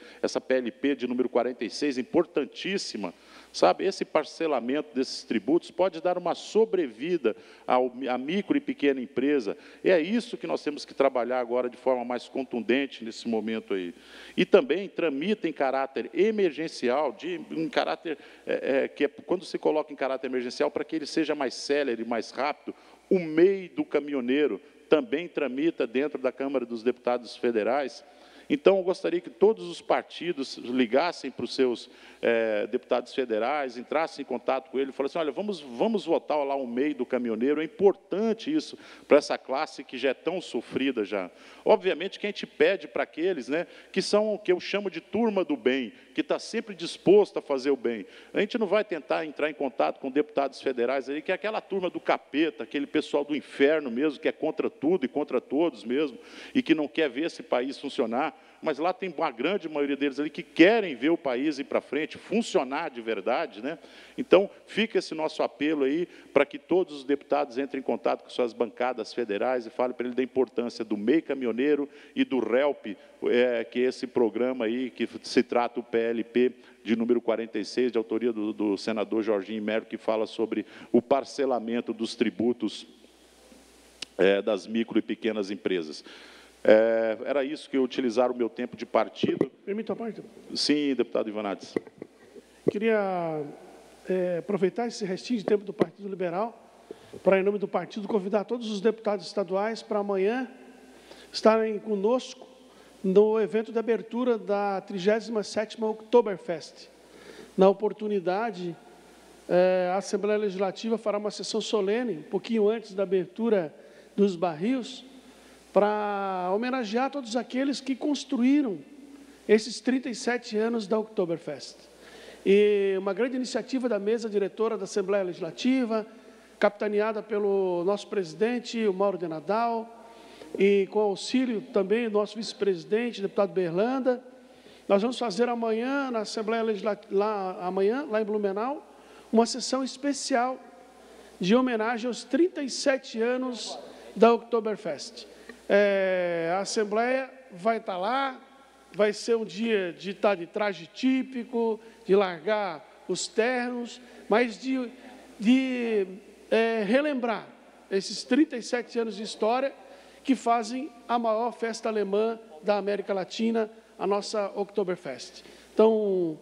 essa PLP de número 46, importantíssima, sabe? Esse parcelamento desses tributos pode dar uma sobrevida à micro e pequena empresa. É isso que nós temos que trabalhar agora de forma mais contundente nesse momento aí. E também tramita em caráter emergencial, em caráter, quando se coloca em caráter emergencial, para que ele seja mais célere, mais rápido, o MEI do caminhoneiro também tramita dentro da Câmara dos Deputados Federais. Então, eu gostaria que todos os partidos ligassem para os seus deputados federais, entrassem em contato com ele e falassem, olha, vamos votar lá o MEI do caminhoneiro, é importante isso para essa classe que já é tão sofrida já. Obviamente que a gente pede para aqueles, né, que são o que eu chamo de turma do bem, que está sempre disposto a fazer o bem. A gente não vai tentar entrar em contato com deputados federais aí, que é aquela turma do capeta, aquele pessoal do inferno mesmo, que é contra tudo e contra todos mesmo, e que não quer ver esse país funcionar. Mas lá tem uma grande maioria deles ali que querem ver o país ir para frente, funcionar de verdade, né? Então, fica esse nosso apelo aí para que todos os deputados entrem em contato com suas bancadas federais e falem para ele da importância do MEI caminhoneiro e do RELP, que é esse programa aí, que se trata o PLP de número 46, de autoria do senador Jorginho Melo, que fala sobre o parcelamento dos tributos das micro e pequenas empresas. Era isso que eu utilizar o meu tempo de partido. Permita a parte? Sim, deputado Ivanates. Queria aproveitar esse restinho de tempo do Partido Liberal para, em nome do partido, convidar todos os deputados estaduais para amanhã estarem conosco no evento de abertura da 37ª Oktoberfest. Na oportunidade, a Assembleia Legislativa fará uma sessão solene, um pouquinho antes da abertura dos barris, para homenagear todos aqueles que construíram esses 37 anos da Oktoberfest. E uma grande iniciativa da mesa diretora da Assembleia Legislativa, capitaneada pelo nosso presidente, o Mauro de Nadal, e com auxílio também do nosso vice-presidente, deputado Berlanda. Nós vamos fazer amanhã, na Assembleia Legislativa, lá em Blumenau, uma sessão especial de homenagem aos 37 anos da Oktoberfest. A Assembleia vai estar lá, vai ser um dia de estar de traje típico, de largar os ternos, mas de relembrar esses 37 anos de história que fazem a maior festa alemã da América Latina, a nossa Oktoberfest. Então,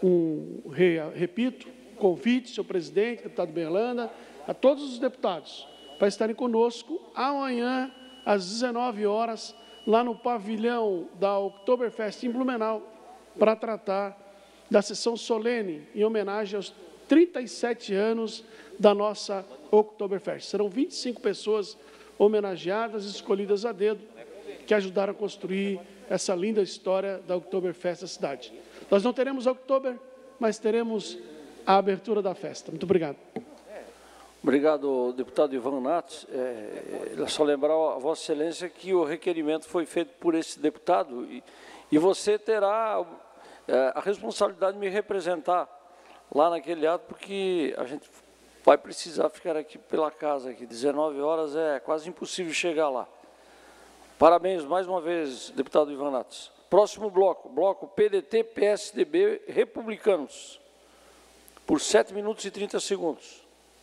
repito, convite, senhor presidente, deputado Berlanda, a todos os deputados para estarem conosco amanhã, às 19 horas, lá no pavilhão da Oktoberfest em Blumenau, para tratar da sessão solene em homenagem aos 37 anos da nossa Oktoberfest. Serão 25 pessoas homenageadas, escolhidas a dedo, que ajudaram a construir essa linda história da Oktoberfest da cidade. Nós não teremos Oktober, mas teremos a abertura da festa. Muito obrigado. Obrigado, deputado Ivanates. Só lembrar a Vossa Excelência que o requerimento foi feito por esse deputado e você terá a responsabilidade de me representar lá naquele ato, porque a gente vai precisar ficar aqui pela casa, aqui 19 horas é quase impossível chegar lá. Parabéns mais uma vez, deputado Ivanates. Próximo bloco PDT, PSDB, Republicanos, por 7 minutos e 30 segundos.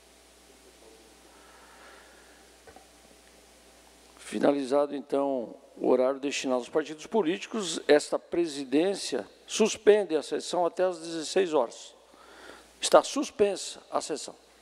Finalizado, então, o horário destinado aos partidos políticos, esta presidência suspende a sessão até às 16 horas. Está suspensa a sessão.